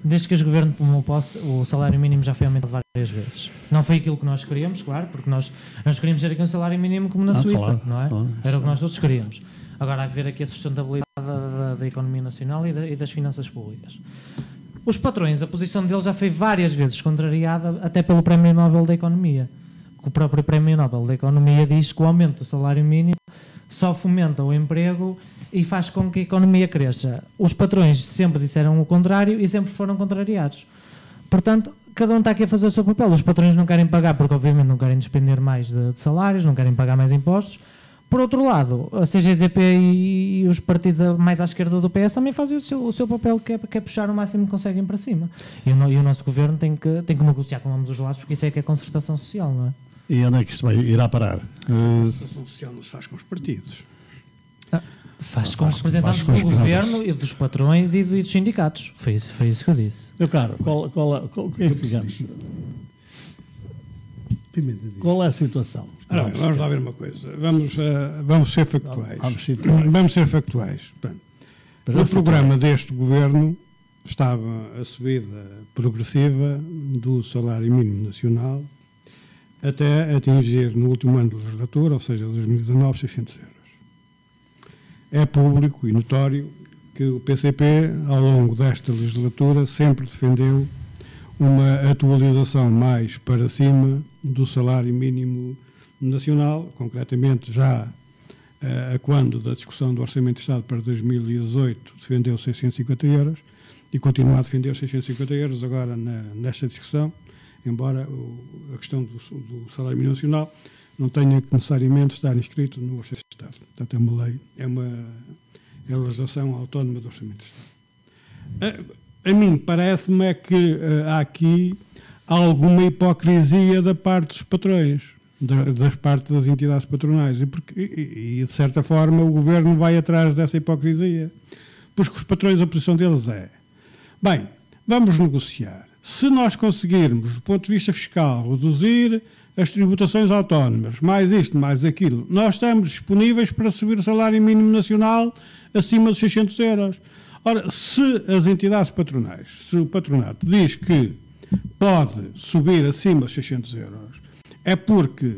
o salário mínimo já foi aumentado várias vezes. Não foi aquilo que nós queríamos, claro, porque nós queríamos ter aqui um salário mínimo como na Suíça, não é? Claro. Era o que nós todos queríamos. Agora há que ver aqui a sustentabilidade da economia nacional e das finanças públicas. Os patrões, a posição deles já foi várias vezes contrariada até pelo Prémio Nobel da Economia. O próprio Prémio Nobel da Economia diz que o aumento do salário mínimo só fomenta o emprego e faz com que a economia cresça. Os patrões sempre disseram o contrário e sempre foram contrariados. Portanto, cada um está aqui a fazer o seu papel. Os patrões não querem pagar porque, obviamente, não querem despender mais de salários, não querem pagar mais impostos. Por outro lado, a CGTP e os partidos mais à esquerda do PS também fazem o seu papel, que é puxar o máximo que conseguem para cima. E o nosso governo tem que negociar com ambos os lados, porque isso é que é concertação social, não é? E onde é que isto irá parar? A concertação social não se faz com os partidos. Faz com representantes do governo e dos patrões e dos sindicatos. Foi isso que eu disse. Meu caro, o que é que fizemos? Qual é a situação? Vamos lá ver uma coisa. Vamos ser factuais. Vamos ser factuais. O programa deste governo estava a subida progressiva do salário mínimo nacional até atingir no último ano de legislatura, ou seja, 2019, 600 euros. É público e notório que o PCP, ao longo desta legislatura, sempre defendeu uma atualização mais para cima do salário mínimo nacional, concretamente já a quando da discussão do Orçamento de Estado para 2018 defendeu 650 euros e continua a defender os 650 euros agora nesta discussão, embora a questão do salário mínimo nacional não tenha que necessariamente estar inscrito no Orçamento do Estado. Portanto, é uma lei, é a legislação autónoma do Orçamento do Estado. A mim parece-me é que há aqui alguma hipocrisia da parte dos patrões, das partes das entidades patronais, e de certa forma o Governo vai atrás dessa hipocrisia, pois que os patrões, a posição deles é: bem, vamos negociar. Se nós conseguirmos, do ponto de vista fiscal, reduzir as tributações autónomas, mais isto, mais aquilo, nós estamos disponíveis para subir o salário mínimo nacional acima dos 600 euros. Ora, se as entidades patronais, se o patronato diz que pode subir acima dos 600 euros, é porque,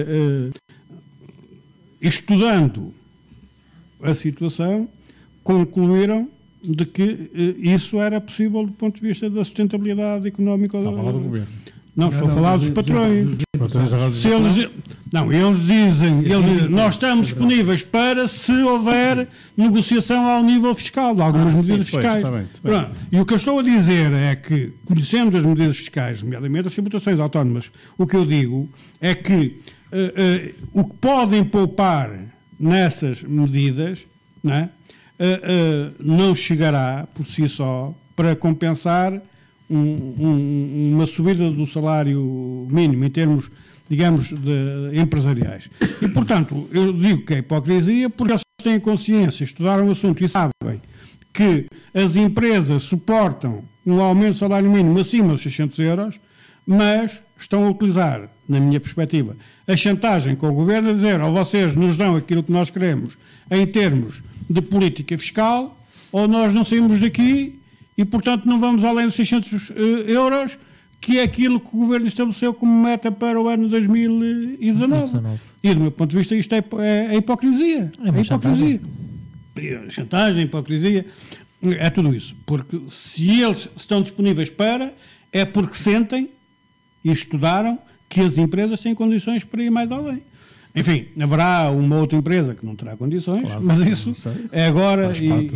estudando a situação, concluíram de que isso era possível do ponto de vista da sustentabilidade económica do governo. Não, estou a falar dos patrões. Se eles, não, eles dizem, nós estamos disponíveis para se houver negociação ao nível fiscal, de algumas medidas fiscais. Está bem. Pronto. E o que eu estou a dizer é que, conhecendo as medidas fiscais, nomeadamente as tributações autónomas, o que eu digo é que o que podem poupar nessas medidas, não chegará por si só para compensar uma subida do salário mínimo em termos, digamos, empresariais. E, portanto, eu digo que é hipocrisia porque eles têm consciência, estudaram o assunto e sabem que as empresas suportam um aumento do salário mínimo acima dos 600 euros, mas estão a utilizar, na minha perspectiva, a chantagem com o Governo a dizer: ou vocês nos dão aquilo que nós queremos em termos de política fiscal, ou nós não saímos daqui e, portanto, não vamos além dos 600 euros, que é aquilo que o Governo estabeleceu como meta para o ano 2019. E, do meu ponto de vista, isto é hipocrisia. É hipocrisia. Chantagem, hipocrisia, é tudo isso. Porque se eles estão disponíveis para, é porque sentem e estudaram que as empresas têm condições para ir mais além. Enfim, haverá uma outra empresa que não terá condições, claro, mas isso é agora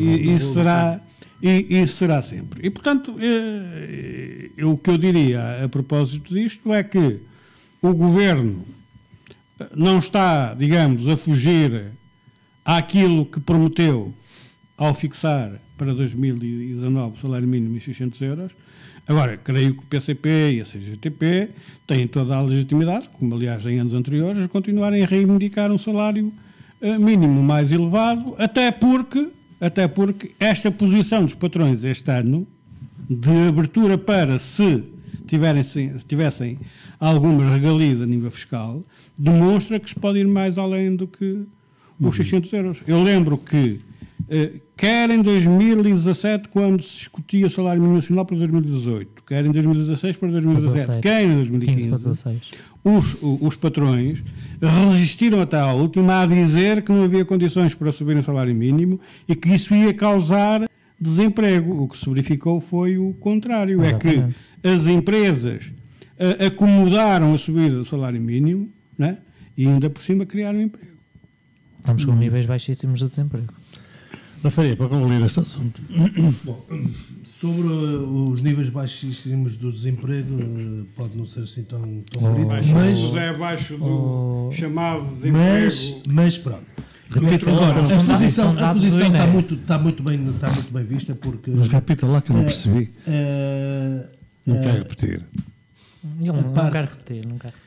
e será sempre. E, portanto, o que eu diria a propósito disto é que o Governo não está, digamos, a fugir àquilo que prometeu ao fixar para 2019 o salário mínimo em 600 euros. Agora, creio que o PCP e a CGTP têm toda a legitimidade, como aliás em anos anteriores, a continuarem a reivindicar um salário mínimo mais elevado, até porque esta posição dos patrões este ano, de abertura para se tivessem algumas regalias a nível fiscal, demonstra que se pode ir mais além do que os 600 euros. Eu lembro que, quer em 2017, quando se discutia o salário mínimo nacional para 2018, quer em 2016 para 2017, quer em 2015, os patrões resistiram até à última a dizer que não havia condições para subir o salário mínimo e que isso ia causar desemprego. O que se verificou foi o contrário. Exatamente. É que as empresas acomodaram a subida do salário mínimo, né? E ainda por cima criaram emprego. Estamos com níveis baixíssimos de desemprego. Rafael, para concluir este assunto. Bom, sobre os níveis baixíssimos do desemprego, pode não ser assim tão baixo, mas é abaixo do chamado desemprego. Mas pronto. Repito, agora, a posição está muito bem vista, porque... Mas repita lá que eu não percebi. Não quero repetir. Não quero repetir.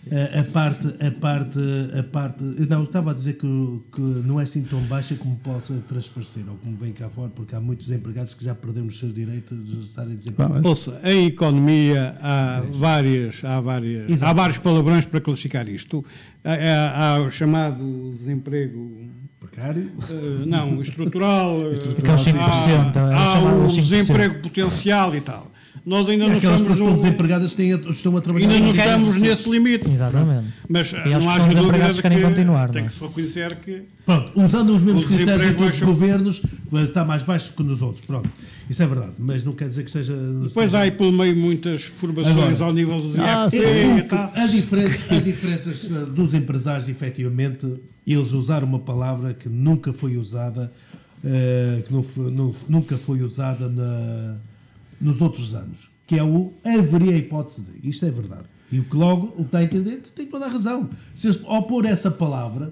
Não, estava a dizer que não é assim tão baixa como possa transparecer, ou como vem cá fora, porque há muitos empregados que já perderam os seus direitos de estarem desempregados. Ouça, em economia há vários palavrões para classificar isto. Há o chamado desemprego precário? Não, estrutural. Há o desemprego potencial e tal. Nós ainda não estamos... Aquelas pessoas que estão desempregadas estão a trabalhar... Ainda não estamos nesse limite. Exatamente. Mas não há dúvida de que continuar, tem que se reconhecer que... Pronto, usando os mesmos critérios de todos os governos, está mais baixo que nos outros. Pronto, isso é verdade, mas não quer dizer que seja... Depois há aí pelo meio muitas formações ao nível dos IFP. A diferença dos empresários, efetivamente, eles usaram uma palavra que nunca foi usada, nunca foi usada nos outros anos, que é haveria a hipótese de... Isto é verdade. E o que logo, o que está a entender, tem toda a razão. Se eles, ao pôr essa palavra,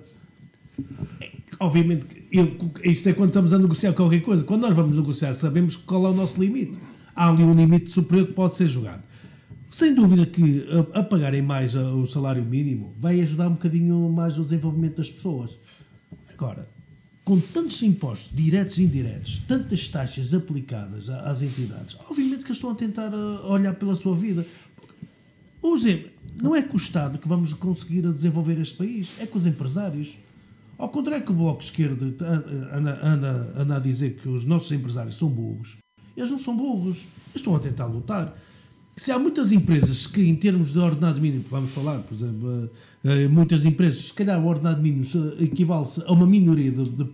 obviamente, isto é quando estamos a negociar qualquer coisa. Quando nós vamos negociar, sabemos qual é o nosso limite. Há ali um limite superior que pode ser jogado. Sem dúvida que a pagarem mais o salário mínimo vai ajudar um bocadinho mais o desenvolvimento das pessoas. Agora, com tantos impostos diretos e indiretos, tantas taxas aplicadas às entidades, obviamente que eles estão a tentar olhar pela sua vida. Hoje, não é com o Estado que vamos conseguir desenvolver este país, é com os empresários. Ao contrário que o Bloco de Esquerda anda a dizer que os nossos empresários são burros, eles não são burros, eles estão a tentar lutar. Se há muitas empresas que, em termos de ordenado mínimo, vamos falar, por exemplo, muitas empresas, se calhar o ordenado mínimo equivale-se a uma minoria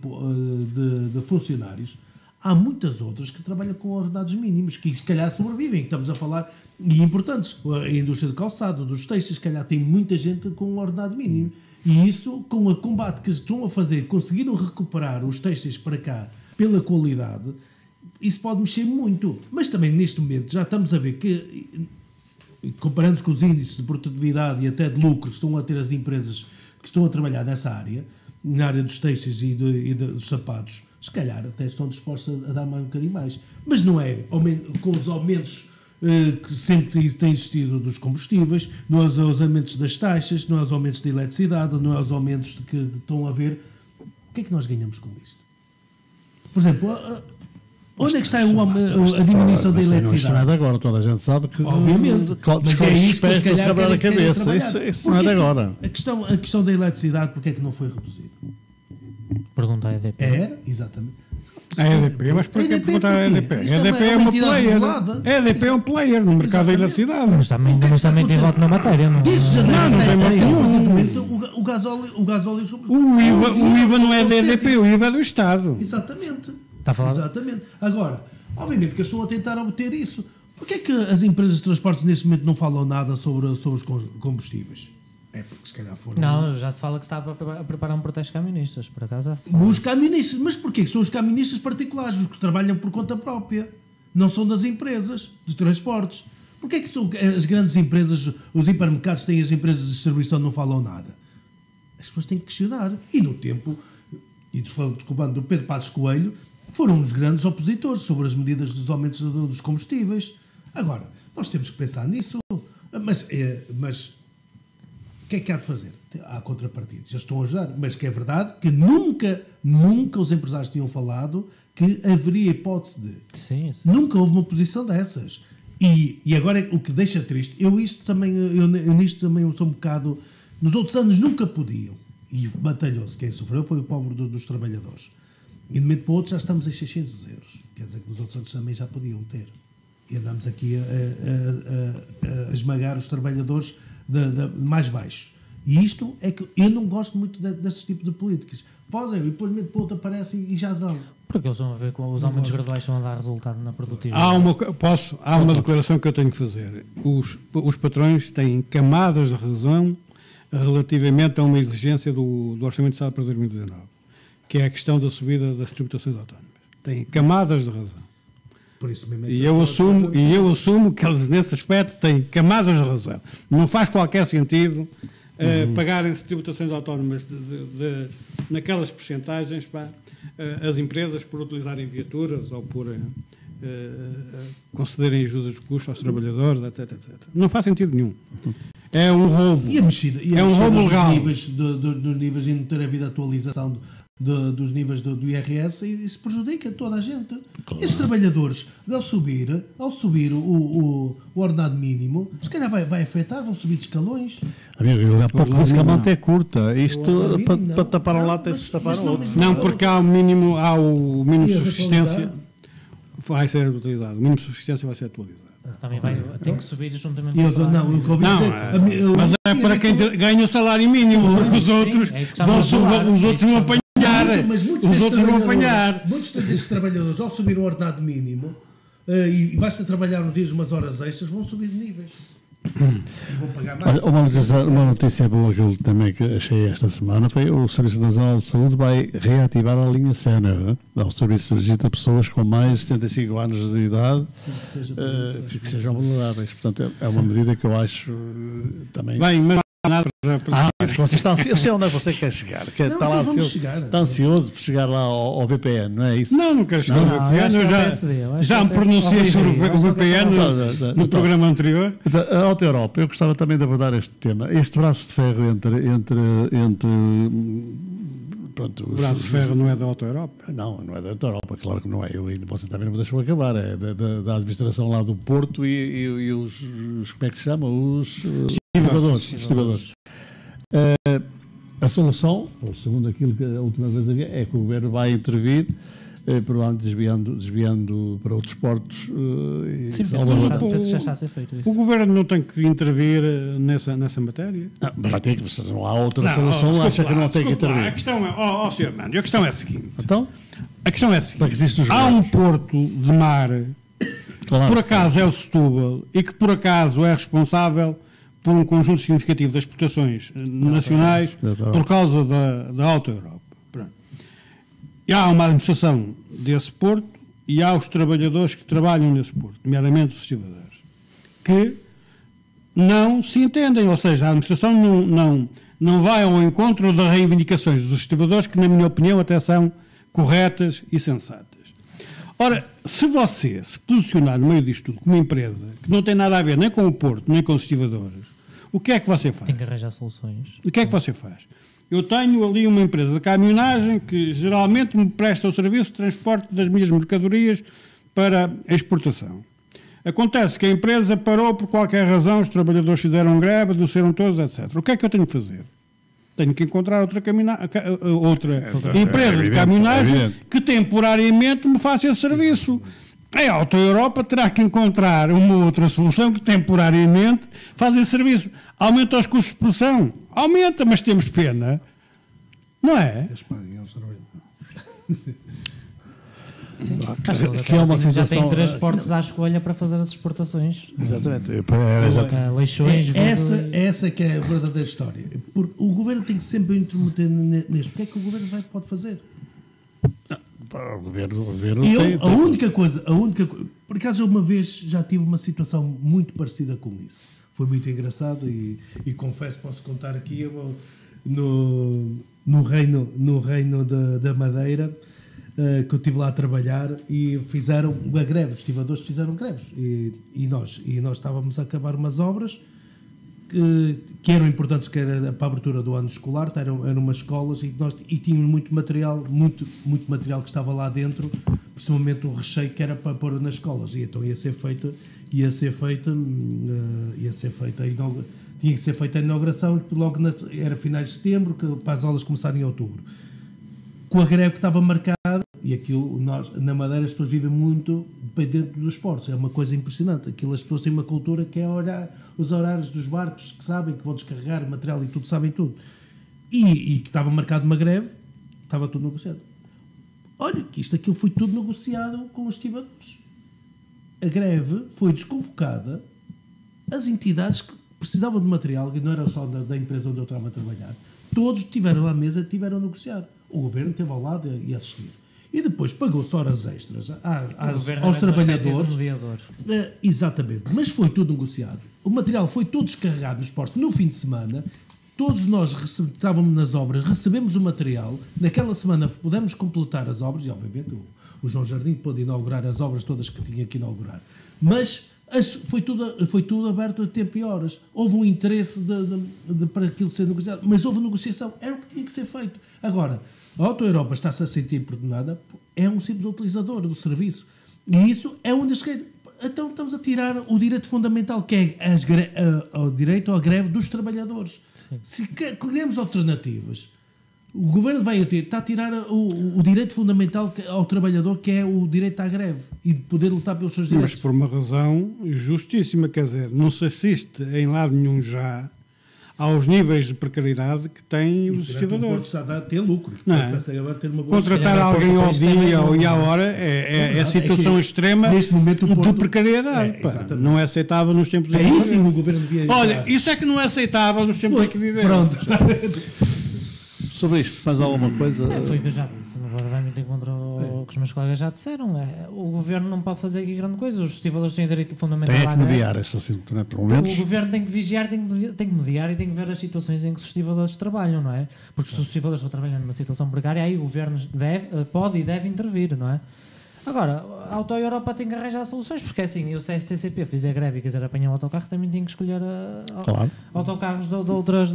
de funcionários, há muitas outras que trabalham com ordenados mínimos, que se calhar sobrevivem, estamos a falar, e importantes, a indústria de calçado, dos têxteis, se calhar tem muita gente com um ordenado mínimo, e isso, com o combate que estão a fazer, conseguiram recuperar os têxteis para cá, pela qualidade, isso pode mexer muito, mas também neste momento já estamos a ver que, comparando com os índices de produtividade e até de lucro que estão a ter as empresas que estão a trabalhar nessa área, na área dos têxteis e dos sapatos, se calhar até estão dispostos a dar mais um bocadinho mais, mas não é com os aumentos que sempre têm existido dos combustíveis, não é os aumentos das taxas, não é os aumentos da eletricidade, não é os aumentos que estão a haver. O que é que nós ganhamos com isto? Por exemplo, onde é que está a diminuição da eletricidade? Não é nada agora, toda a gente sabe que... Obviamente, mas é isso que eles calhar querem a cabeça. Isso não é de agora. A questão da eletricidade, porque é que não foi reduzido? Pergunta à EDP. Era, exatamente. A EDP, mas para que perguntar a EDP? A EDP é uma player. A EDP é um player no mercado da eletricidade. Mas também tem voto na matéria, não? Desde janeiro, não tem recentemente, o gasóleo... O IVA não é da EDP, o IVA é do Estado. Exatamente. Está a falar? Exatamente. Agora, obviamente que eles estão a tentar obter isso. Porquê é que as empresas de transportes neste momento não falam nada sobre os combustíveis? É porque se calhar foram... Não, já se fala que se está a preparar um protesto de camionistas, por acaso já se fala. Os camionistas, mas porquê? São os camionistas particulares, os que trabalham por conta própria. Não são das empresas de transportes. Porquê é que as grandes empresas, os hipermercados têm as empresas de distribuição não falam nada? As pessoas têm que questionar. E no tempo, e desculpando do Pedro Passos Coelho, foram os grandes opositores sobre as medidas dos aumentos dos combustíveis. Agora, nós temos que pensar nisso. Mas o que é que há de fazer? Há contrapartidas. Eles estão a ajudar. Mas que é verdade que nunca os empresários tinham falado que haveria hipótese de... Sim. Nunca houve uma posição dessas. E agora o que deixa triste, eu nisto também eu sou um bocado... Nos outros anos nunca podiam. E batalhou-se. Quem sofreu foi o pobre dos trabalhadores. E de momento para outros já estamos a 600 euros. Quer dizer que nos outros anos também já podiam ter. E andamos aqui a esmagar os trabalhadores de mais baixos. E isto é que eu não gosto muito desse tipo de políticas. Podem, e depois de momento para outro aparecem e já dão. Porque eles vão ver que os aumentos graduais vão a dar resultado na produtividade. Há uma declaração que eu tenho que fazer. Os patrões têm camadas de razão relativamente a uma exigência do Orçamento de Estado para 2019, que é a questão da subida das tributações autónomas. Têm camadas de razão. Por isso mesmo E eu assumo que eles, nesse aspecto, têm camadas de razão. Não faz qualquer sentido pagarem-se tributações autónomas naquelas percentagens para as empresas por utilizarem viaturas ou por concederem ajudas de custo aos trabalhadores, etc. Não faz sentido nenhum. É um roubo. É um roubo legal. Dos níveis e não ter havido atualização dos níveis do IRS, e isso prejudica toda a gente. Claro. Esses trabalhadores, ao subir o ordenado mínimo, se calhar vai afetar, vão subir de escalões. Amigo, há pouco disse que a manta é curta. Isto para tapar um lado tem-se tapar o outro. Não, porque há o mínimo de subsistência. Vai ser utilizado. O mínimo de subsistência vai ser atualizado. Também tem que subir juntamente com o salário. Mas é para quem ganha o salário mínimo, porque os outros vão apanhar. Mas muitos destes trabalhadores, ao subir o ordenado mínimo, e basta trabalhar uns dias, umas horas extras, vão subir de níveis. E vão pagar mais. Olha, uma notícia boa que eu também que achei esta semana foi o Serviço Nacional de Saúde vai reativar a linha Sénior, né? O serviço dirige a pessoas com mais de 75 anos de idade que sejam vulneráveis. Portanto, é uma medida que eu acho também... Bem, mas não há nada para mas você está ansioso. Eu sei onde é que você quer chegar. Está lá ansioso, está ansioso por chegar lá ao VPN, não é isso? Não quero chegar ao VPN. Eu já me pronunciei sobre o VPN no programa anterior. A Auto Europa, eu gostava também de abordar este tema. Este braço de ferro entre pronto, o braço de ferro não é da Auto Europa? Não é da Auto Europa, claro que não é. Você também não me deixou acabar. É da administração lá do Porto e os como é que se chama? Os estibadores. A solução, segundo aquilo que a última vez havia, é que o governo vai intervir, provavelmente desviando para outros portos. Sim, penso que já está a ser feito isso. O governo não tem que intervir nessa matéria? Mas vai ter que, não há outra solução, acha que não tem que intervir. A questão é, Sr. Mano, a questão é a seguinte. Então? A questão é a seguinte. Para que existe os há um porto de mar que por acaso é o Setúbal e que por acaso é responsável por um conjunto significativo das exportações nacionais por causa da Auto Europa. Pronto. E há uma administração desse porto e há os trabalhadores que trabalham nesse porto, nomeadamente os estibadores, que não se entendem, ou seja, a administração não vai ao encontro das reivindicações dos estibadores que, na minha opinião, até são corretas e sensatas. Ora, se você se posicionar no meio disto tudo como uma empresa que não tem nada a ver nem com o porto, nem com os estivadores, o que é que você faz? Tem que arranjar soluções. O que é que você faz? Eu tenho ali uma empresa de caminhonagem que geralmente me presta o serviço de transporte das minhas mercadorias para a exportação. Acontece que a empresa parou por qualquer razão, os trabalhadores fizeram greve, adoeceram todos, etc. O que é que eu tenho que fazer? Tenho que encontrar outra empresa de caminhonagem que temporariamente me faça esse serviço. A Auto Europa terá que encontrar uma outra solução que temporariamente faz esse serviço. Aumenta os custos de produção? Aumenta, mas temos pena. Não é? Eles paguem aos trabalhadores. Sim. Que é uma situação... Já tem transportes à escolha para fazer as exportações. Exatamente. Leixões... Essa que é a verdadeira história. Porque o governo tem que sempre intermeter nisto. O que é que o governo pode fazer? O governo a única coisa, por acaso uma vez já tive uma situação muito parecida com isso. Foi muito engraçado e confesso, posso contar aqui no reino da Madeira, que eu estive lá a trabalhar e fizeram uma greve, os estivadores fizeram greves e nós estávamos a acabar umas obras que eram importantes, que era para a abertura do ano escolar, eram umas escolas e tínhamos muito material que estava lá dentro, principalmente o recheio que era para pôr nas escolas, e então tinha que ser feita a inauguração logo era finais de setembro, para as aulas começarem em outubro. Com a greve que estava marcada, e aquilo, nós, na Madeira, as pessoas vivem muito dentro dos portos, é uma coisa impressionante. Aquilo, as pessoas têm uma cultura que é olhar os horários dos barcos, que sabem que vão descarregar material e tudo, sabem tudo. E que estava marcado uma greve, estava tudo negociado. Olha, que aquilo foi tudo negociado com os estivadores. A greve foi desconvocada, as entidades que precisavam de material, que não era só da empresa onde eu estava a trabalhar, todos estiveram à mesa, tiveram a negociar. O governo esteve ao lado e a assistir. E depois pagou-se horas extras aos trabalhadores. Exatamente. Mas foi tudo negociado. O material foi todo descarregado nos portos no fim de semana. Todos nós estávamos nas obras, recebemos o material. Naquela semana pudemos completar as obras e, obviamente, o João Jardim pôde inaugurar as obras todas que tinha que inaugurar. Mas foi tudo aberto a tempo e horas. Houve um interesse para aquilo ser negociado, mas houve negociação. Era o que tinha que ser feito. Agora, a Auto Europa está-se a sentir importunada, é um simples utilizador do serviço. E isso é um das queiras. Então estamos a tirar o direito fundamental, que é o direito à greve dos trabalhadores. Sim. Se queremos alternativas, o governo está a tirar o direito fundamental ao trabalhador, que é o direito à greve e de poder lutar pelos seus direitos. Mas por uma razão justíssima, quer dizer, não se assiste em lado nenhum já aos níveis de precariedade que têm os estivadores. Está a ter lucro. Não é? Está-se agora a ter uma boa Contratar alguém ao dia ou à hora é situação extrema neste momento de precariedade. Não é aceitável nos tempos em que vivemos. vivemos. O governo devia Olha, isso é que não é aceitável nos tempos em que vivemos. Pronto. Sobre isto, mais alguma coisa? Foi o que eu já disse. Agora vai muito em contra o que os meus colegas já disseram. O governo não pode fazer aqui grande coisa. Os festivais têm direito fundamental Tem à que greve. mediar esse assunto, não é? Pelo menos. O governo tem que vigiar, tem que mediar e tem que ver as situações em que os festivais trabalham, não é? Porque se os festivais estão trabalhando numa situação precária, aí o governo pode e deve intervir, não é? Agora, a Auto Europa tem que arranjar soluções, porque assim, eu se a STCP fizer greve e quiser apanhar um autocarro, também tem que escolher Claro. autocarros de outras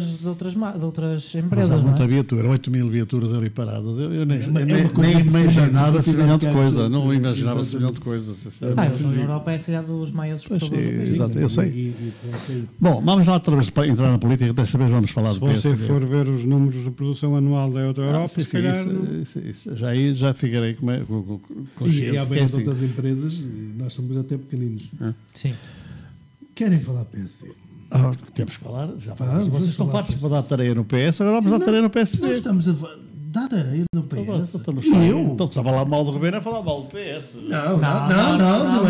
empresas, Mas há não muita é? viatura, 8 mil viaturas ali paradas. Eu nem uma coisa imaginava impressionante, semelhante quantidade de coisa. carros. Não imaginava Exatamente. semelhante coisa. A Auto Europa é a cidade dos maiores Pois, exportadores do país. exato, eu sei. E pronto, aí. Bom, vamos lá outra vez para entrar na política. Desta vez vamos falar Se do você PSD. for ver os números de produção anual da Auto Europa, Sim, se calhar... isso. Já ficarei com E há bem assim, outras empresas, e nós somos até pequeninos. Sim. Querem falar PSD? temos que falar. Já Vamos vocês estão falar fartos disso. para dar tarefa no PS, agora vamos dar tarefa no PSD. Nós estamos a dar areia no PS. Então, se falar mal do governo, é falar mal do PS. Não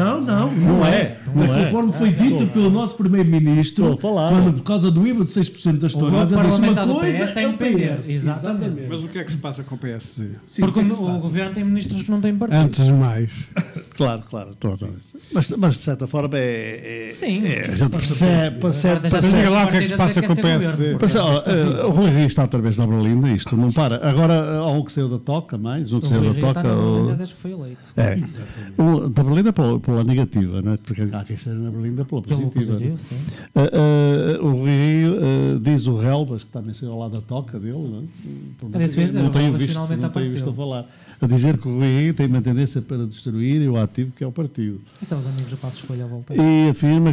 é. Conforme foi dito pelo nosso primeiro-ministro, Estou a falar. quando por causa do IVA de 6% das O grupo touradas, disse uma parlamentar do coisa PS é é o MPD. PS. Exatamente. Mas o que é que se passa com o PSD? Sim, Porque o que é que se o passa? governo tem ministros que não têm partido. Antes de mais. Claro. Mas de certa forma Sim. a gente percebe. Mas diga lá o que é que se passa com o PSD. O Rui Rio está outra vez na Berlinda, isto não para. Agora há um que saiu da Toca, mais um que saiu da Toca. Desde que foi eleito. O da Berlinda pela negativa, não é? Porque há quem seja na Berlinda pela Pelo positiva. positivo, sim. O Rui Rio diz o Relvas, que também saiu lá da Toca dele, não é? Era isso que eu ia dizer, Não o tenho Relvas visto, finalmente não tenho apareceu. visto a falar. A dizer que o Rui Rio tem uma tendência para destruir o ativo que é o partido. E são os amigos do Passo Escolha a voltar. E afirma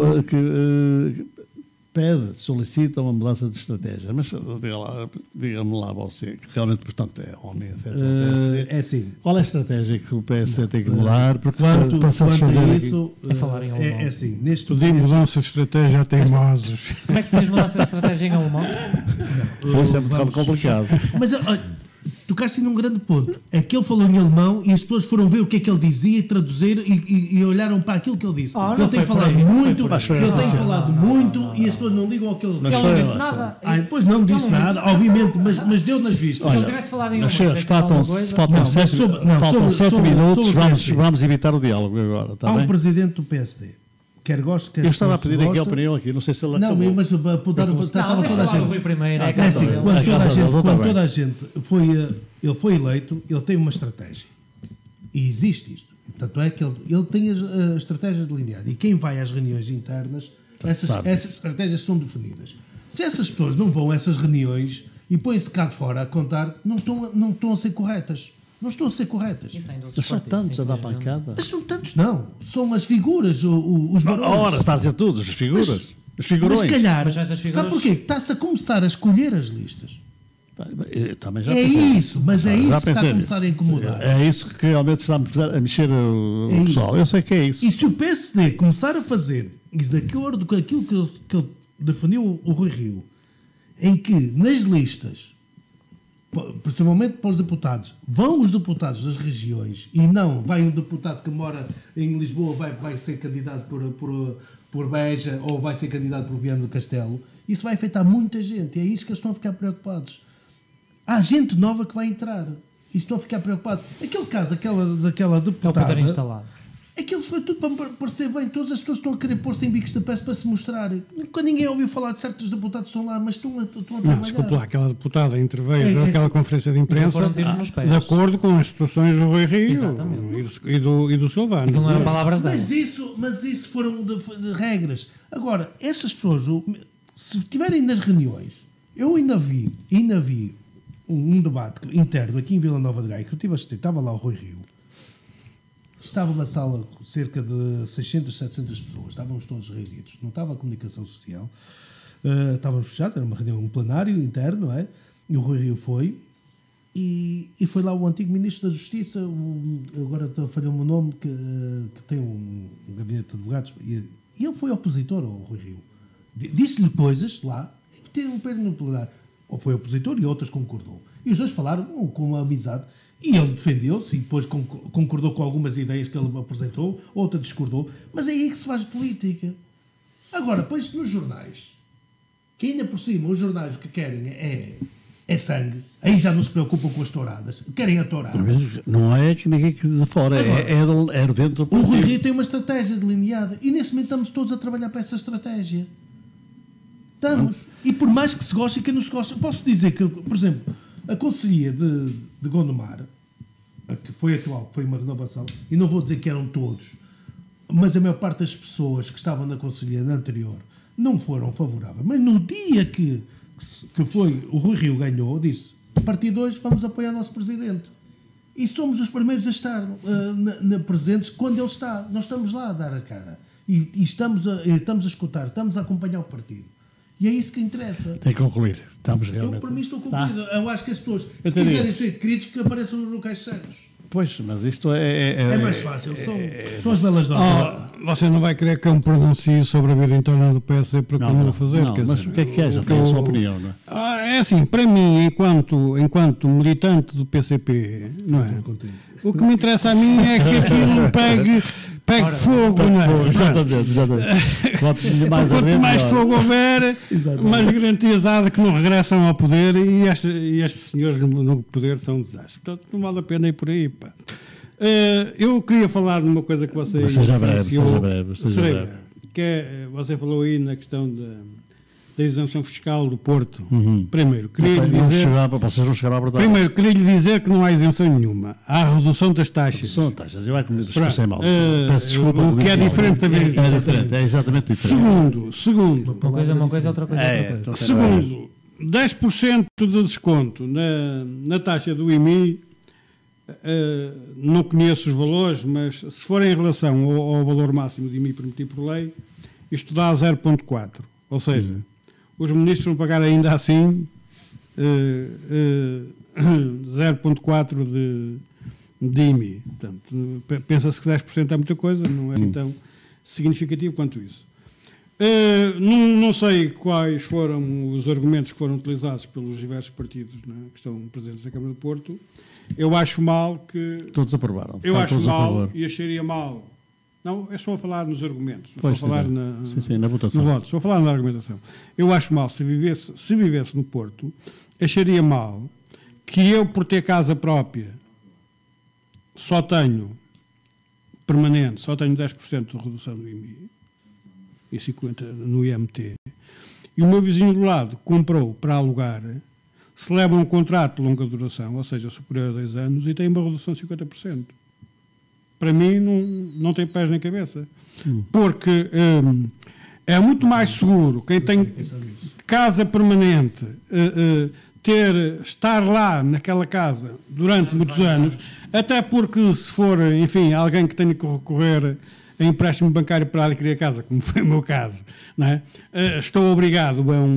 que pede, solicita uma mudança de estratégia. Mas diga-me lá você, que realmente, portanto, é homem afeto ao PSD. É assim. Qual é a estratégia que o PSD tem que mudar? Porque Quanto para satisfazer a aqui- isso, É falar em alemão. é assim. Neste Pedi mudança de estratégia a teimosos. Como é que se diz mudança de estratégia em alemão? Isso é muito vamos- complicado. Mas olha, tocaste num grande ponto. É que ele falou em alemão e as pessoas foram ver o que é que ele dizia e traduzir e olharam para aquilo que ele disse. Ah, ele não tem foi por falado aí, não muito, foi por aí. ele tem Não, falado muito e as pessoas não ligam ao que ele Mas Ele foi- não disse nada. Depois não disse nada, obviamente, mas deu nas vistas. Se ele tivesse falado em Mas alemão, senhores, tivesse falado alguma coisa- faltam Não, mas 7 sobre- minutos, sobre o PSD. vamos evitar o diálogo agora, está Há um bem? presidente do PSD, quer goste, quer Eu estava a se pedir aqui a gosta. opinião aqui, não sei se ele Não, acabou. mas estava Não, toda deixa a falar do gente. Rui primeiro. Ah, É tá É assim, bem. quando Está bem. toda a gente foi, ele foi eleito, ele tem uma estratégia. E existe isto. Tanto é que ele tem as estratégias delineadas. E quem vai às reuniões internas, sabe essas isso. estratégias são definidas. Se essas pessoas não vão a essas reuniões e põem-se cá de fora a contar, não estão a ser corretas. Não estão a ser corretas. Isso ainda os Mas são partidos, tantos a dar infelizmente. pancada. Mas são tantos, não. São as figuras, os barões. Ora, está a dizer tudo, as figuras. Os Mas figurões. se calhar, Mas essas figuras- sabe porquê? Está-se a começar a escolher as listas. Eu também já É pensei isso, mas é Já isso que está a pensei começar nisso. a incomodar. É isso que realmente está a mexer o É pessoal. isso. Eu sei que é isso. E se o PSD começar a fazer isso de acordo com aquilo que ele definiu o Rui Rio, em que nas listas, principalmente para os deputados, vão os deputados das regiões e não vai um deputado que mora em Lisboa, vai ser candidato por Beja ou vai ser candidato por Viana do Castelo, isso vai afetar muita gente. E é isso que eles estão a ficar preocupados. Há gente nova que vai entrar e estão a ficar preocupados. Aquele caso daquela É o deputada... poder instalado. Aquilo foi tudo para parecer bem. Todas as pessoas estão a querer pôr-se em bicos de pés para se mostrar. Nunca ninguém ouviu falar de certos deputados que estão lá, mas estão a Não, trabalhar. desculpe lá, aquela deputada interveio naquela conferência de imprensa foram tiros nos pés. de acordo com as instruções do Rui Rio Exatamente. e do Silvano. Aquilo não eram palavras dela. Mas isso foram de regras. Agora, essas pessoas, se estiverem nas reuniões, eu ainda vi um debate interno aqui em Vila Nova de Gaia, que eu estive a assistir, estava lá o Rui Rio. Estava uma sala com cerca de 600, 700 pessoas, estávamos todos reunidos, não estava a comunicação social, estávamos fechados, era uma reunião, um plenário interno, não é? E o Rui Rio foi, e foi lá o antigo Ministro da Justiça, agora falhou-me o nome, que tem um gabinete de advogados, e ele foi opositor ao Rui Rio. Disse-lhe coisas lá e meteram o pé no plenário. Ou foi opositor e outras concordou. E os dois falaram com uma amizade. E ele defendeu-se e depois concordou com algumas ideias que ele apresentou, outra discordou. Mas é aí que se faz política. Agora, põe-se nos jornais, que ainda por cima os jornais o que querem é sangue. Aí já não se preocupam com as touradas. Querem a tourada. Não é que ninguém que de fora, é dentro do O Rui Rio tem uma estratégia delineada e nesse momento estamos todos a trabalhar para essa estratégia. Estamos. E por mais que se goste e que não se goste, posso dizer que, por exemplo, a Conselhia de Gondomar, a que foi atual, que foi uma renovação, e não vou dizer que eram todos, mas a maior parte das pessoas que estavam na Conselhia anterior não foram favoráveis. Mas no dia que foi o Rui Rio ganhou, disse: a partir de hoje vamos apoiar o nosso Presidente. E somos os primeiros a estar presentes quando ele está. Nós estamos lá a dar a cara. E estamos a escutar, estamos a acompanhar o partido. E é isso que interessa. Tem que concluir. Estamos realmente... Eu, para mim, estou concluído. Eu acho que as pessoas, se quiserem ser críticos, que apareçam nos locais certos. Pois, mas isto É mais fácil. São as belas notas. Você não vai querer que eu me pronuncie sobre a vida interna do PSD porque eu não vou fazer. Não, mas o que é? Já tem a sua opinião, não é? É assim, para mim, enquanto militante do PCP, não é? O que me interessa a mim é que aquilo pegue fogo, não é? Exatamente. Quanto mais fogo houver, mais garantias há de que não regressam ao poder e estes senhores no poder são um desastre. Portanto, não vale a pena ir por aí, pá. Eu queria falar de uma coisa que você... Seja breve. Que é, você falou aí na questão da isenção fiscal do Porto. Primeiro, queria lhe dizer que não há isenção nenhuma. Há redução das taxas. São taxas, eu acho que me expressei mal. Peço desculpa. O que é diferente também. É exatamente diferente. Uma Segundo. coisa é uma coisa, outra coisa é outra coisa. Segundo, 10% de desconto na taxa do IMI, não conheço os valores, mas se for em relação ao valor máximo de IMI permitido por lei, isto dá 0,4. Ou seja, os ministros vão pagar ainda assim 0,4 de IMI. Portanto, pensa-se que 10% é muita coisa, não é tão significativo quanto isso. Não sei quais foram os argumentos que foram utilizados pelos diversos partidos, né, que estão presentes na Câmara do Porto. Eu acho mal que... Todos aprovaram. Eu acho mal e acharia mal... Não, é só a falar nos argumentos. Estou a falar na votação. No voto. Estou a falar na argumentação. Eu acho mal, se vivesse no Porto, acharia mal que eu, por ter casa própria, só tenho 10% de redução do IMI e 50% no IMT. E o meu vizinho do lado comprou para alugar, celebra um contrato de longa duração, ou seja, superior a 2 anos, e tem uma redução de 50%. Para mim não tem pés nem cabeça. Porque é muito mais seguro quem tem casa permanente estar lá naquela casa durante muitos anos, até porque se for, enfim, alguém que tenha que recorrer a empréstimo bancário para adquirir a casa, como foi o meu caso, não é? Estou obrigado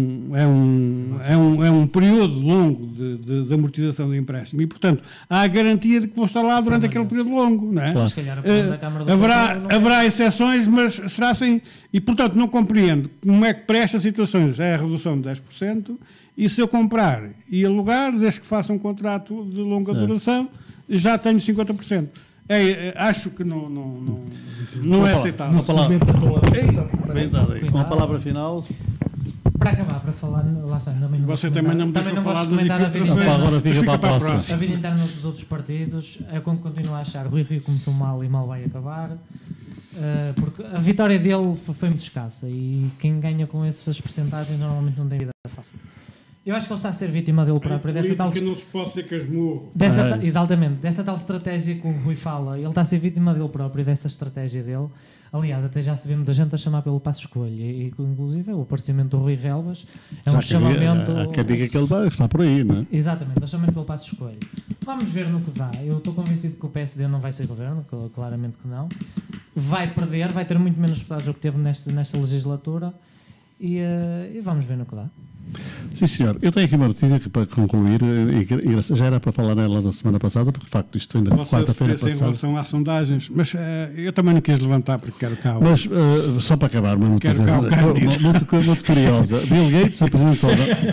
a um período longo de amortização do empréstimo e, portanto, há a garantia de que vou estar lá durante aquele período longo, não é? Claro. Haverá exceções, mas será assim. E, portanto, não compreendo como é que para estas situações é a redução de 10% e se eu comprar e alugar, desde que faça um contrato de longa duração, já tenho 50%. Acho que não é aceitável. Com a palavra final. Para acabar, para falar, lá está, também não Você também não me deixou falar das infiltrações. Agora fica para a próxima. A vida interna dos outros partidos, é como continuo a achar. Rui Rio começou mal e mal vai acabar. Porque a vitória dele foi muito escassa e quem ganha com essas percentagens normalmente não tem vida fácil. Eu acho que ele está a ser vítima dele próprio. Dessa tal... não se pode ser casmurro. Exatamente, dessa tal estratégia que o Rui fala. Ele está a ser vítima dele próprio, dessa estratégia dele. Aliás, até já se vê muita gente a chamar pelo Passos Escolha. E inclusive o aparecimento do Rui Relvas é um chamamento... Há quem diga que ele está por aí, não é? Exatamente, é um chamamento pelo Passos Escolha. Vamos ver no que dá. Eu estou convencido que o PSD não vai ser governo, claramente que não. Vai perder, vai ter muito menos deputados do que teve nesta legislatura. E vamos ver no que dá. Sim, senhor. Eu tenho aqui uma notícia que, para concluir, e já era para falar nela na semana passada, porque de facto isto foi na quarta-feira passada. Em relação às sondagens, mas eu também não quis levantar porque quero cá. Mas só para acabar, uma notícia muito curiosa. Bill Gates apresentou,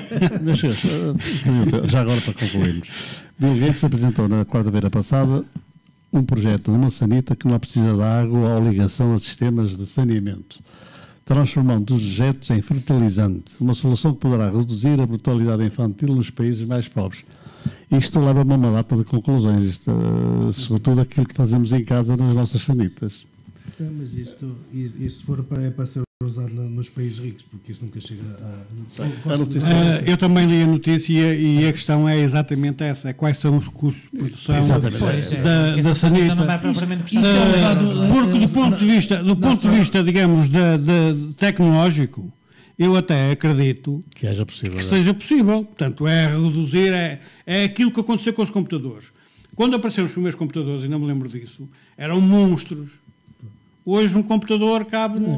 já agora para concluirmos, Bill Gates apresentou na quarta-feira passada um projeto de uma sanita que não precisa de água ou ligação a sistemas de saneamento, transformando os dejetos em fertilizante, uma solução que poderá reduzir a mortalidade infantil nos países mais pobres. Isto leva-me a uma data de conclusões, sobretudo aquilo que fazemos em casa nas nossas sanitas. Mas isso for para ser usado nos países ricos, porque isso nunca chega a notícia. Eu também li a notícia e a questão é exatamente essa: quais são os custos de produção da sanita. Não vai propriamente custar. Porque do ponto de vista, digamos, de tecnológico, eu até acredito que seja possível. Seja possível. Portanto, é reduzir, é aquilo que aconteceu com os computadores. Quando apareceram os primeiros computadores, ainda me lembro disso, eram monstros. Hoje um computador cabe no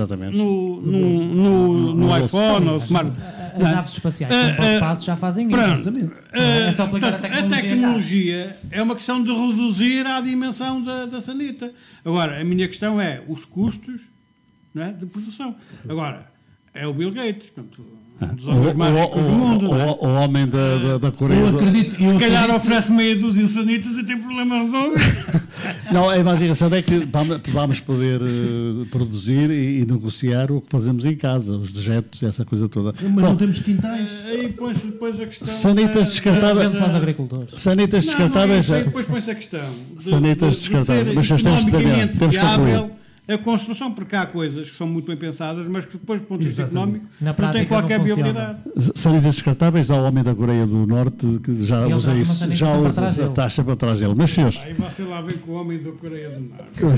iPhone ou smart. As naves espaciais para o espaço já fazem isso. É só aplicar a tecnologia é uma questão de reduzir a dimensão da sanita. Agora, a minha questão é os custos, não é, de produção. Agora, é o Bill Gates, portanto, um dos homens mais ricos do mundo. O homem da Coreia. Se calhar oferece meia dúzia de sanitas e tem problema resolvido. Não, a mais engraçado é que vamos poder produzir e negociar o que fazemos em casa, os dejetos e essa coisa toda. Mas não temos quintais. Aí põe-se depois a questão. Sanitas descartáveis. Aos agricultores. Sanitas descartáveis. Depois põe-se a questão. Sanitas descartáveis. Mas já temos que concluir. A construção, porque há coisas que são muito bem pensadas, mas que depois, do ponto de vista económico, não tem qualquer viabilidade. Sanitas descartáveis ao homem da Coreia do Norte, que já usa isso, está sempre atrás dele. Mas, senhores. Aí você lá vem com o homem da Coreia do Norte.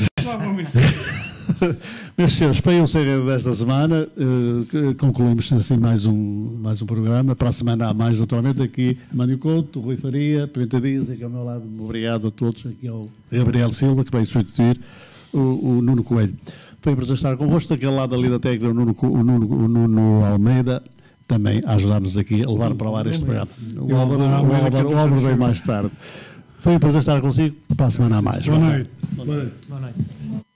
Meus senhores, para o encerro desta semana, concluímos assim mais um programa. Para a semana há mais, naturalmente, aqui Mânio Couto, Rui Faria, Pimenta Dias, aqui ao meu lado. Obrigado a todos. Aqui ao Gabriel Silva, que vai substituir o Nuno Coelho. Foi um prazer estar convosco. Daquele lado ali da técnica, o Nuno Almeida, também a ajudar-nos aqui a levar para lá este programa. O Álvaro veio mais tarde. Foi um prazer estar consigo. Para a semana a mais. Boa noite. Boa noite.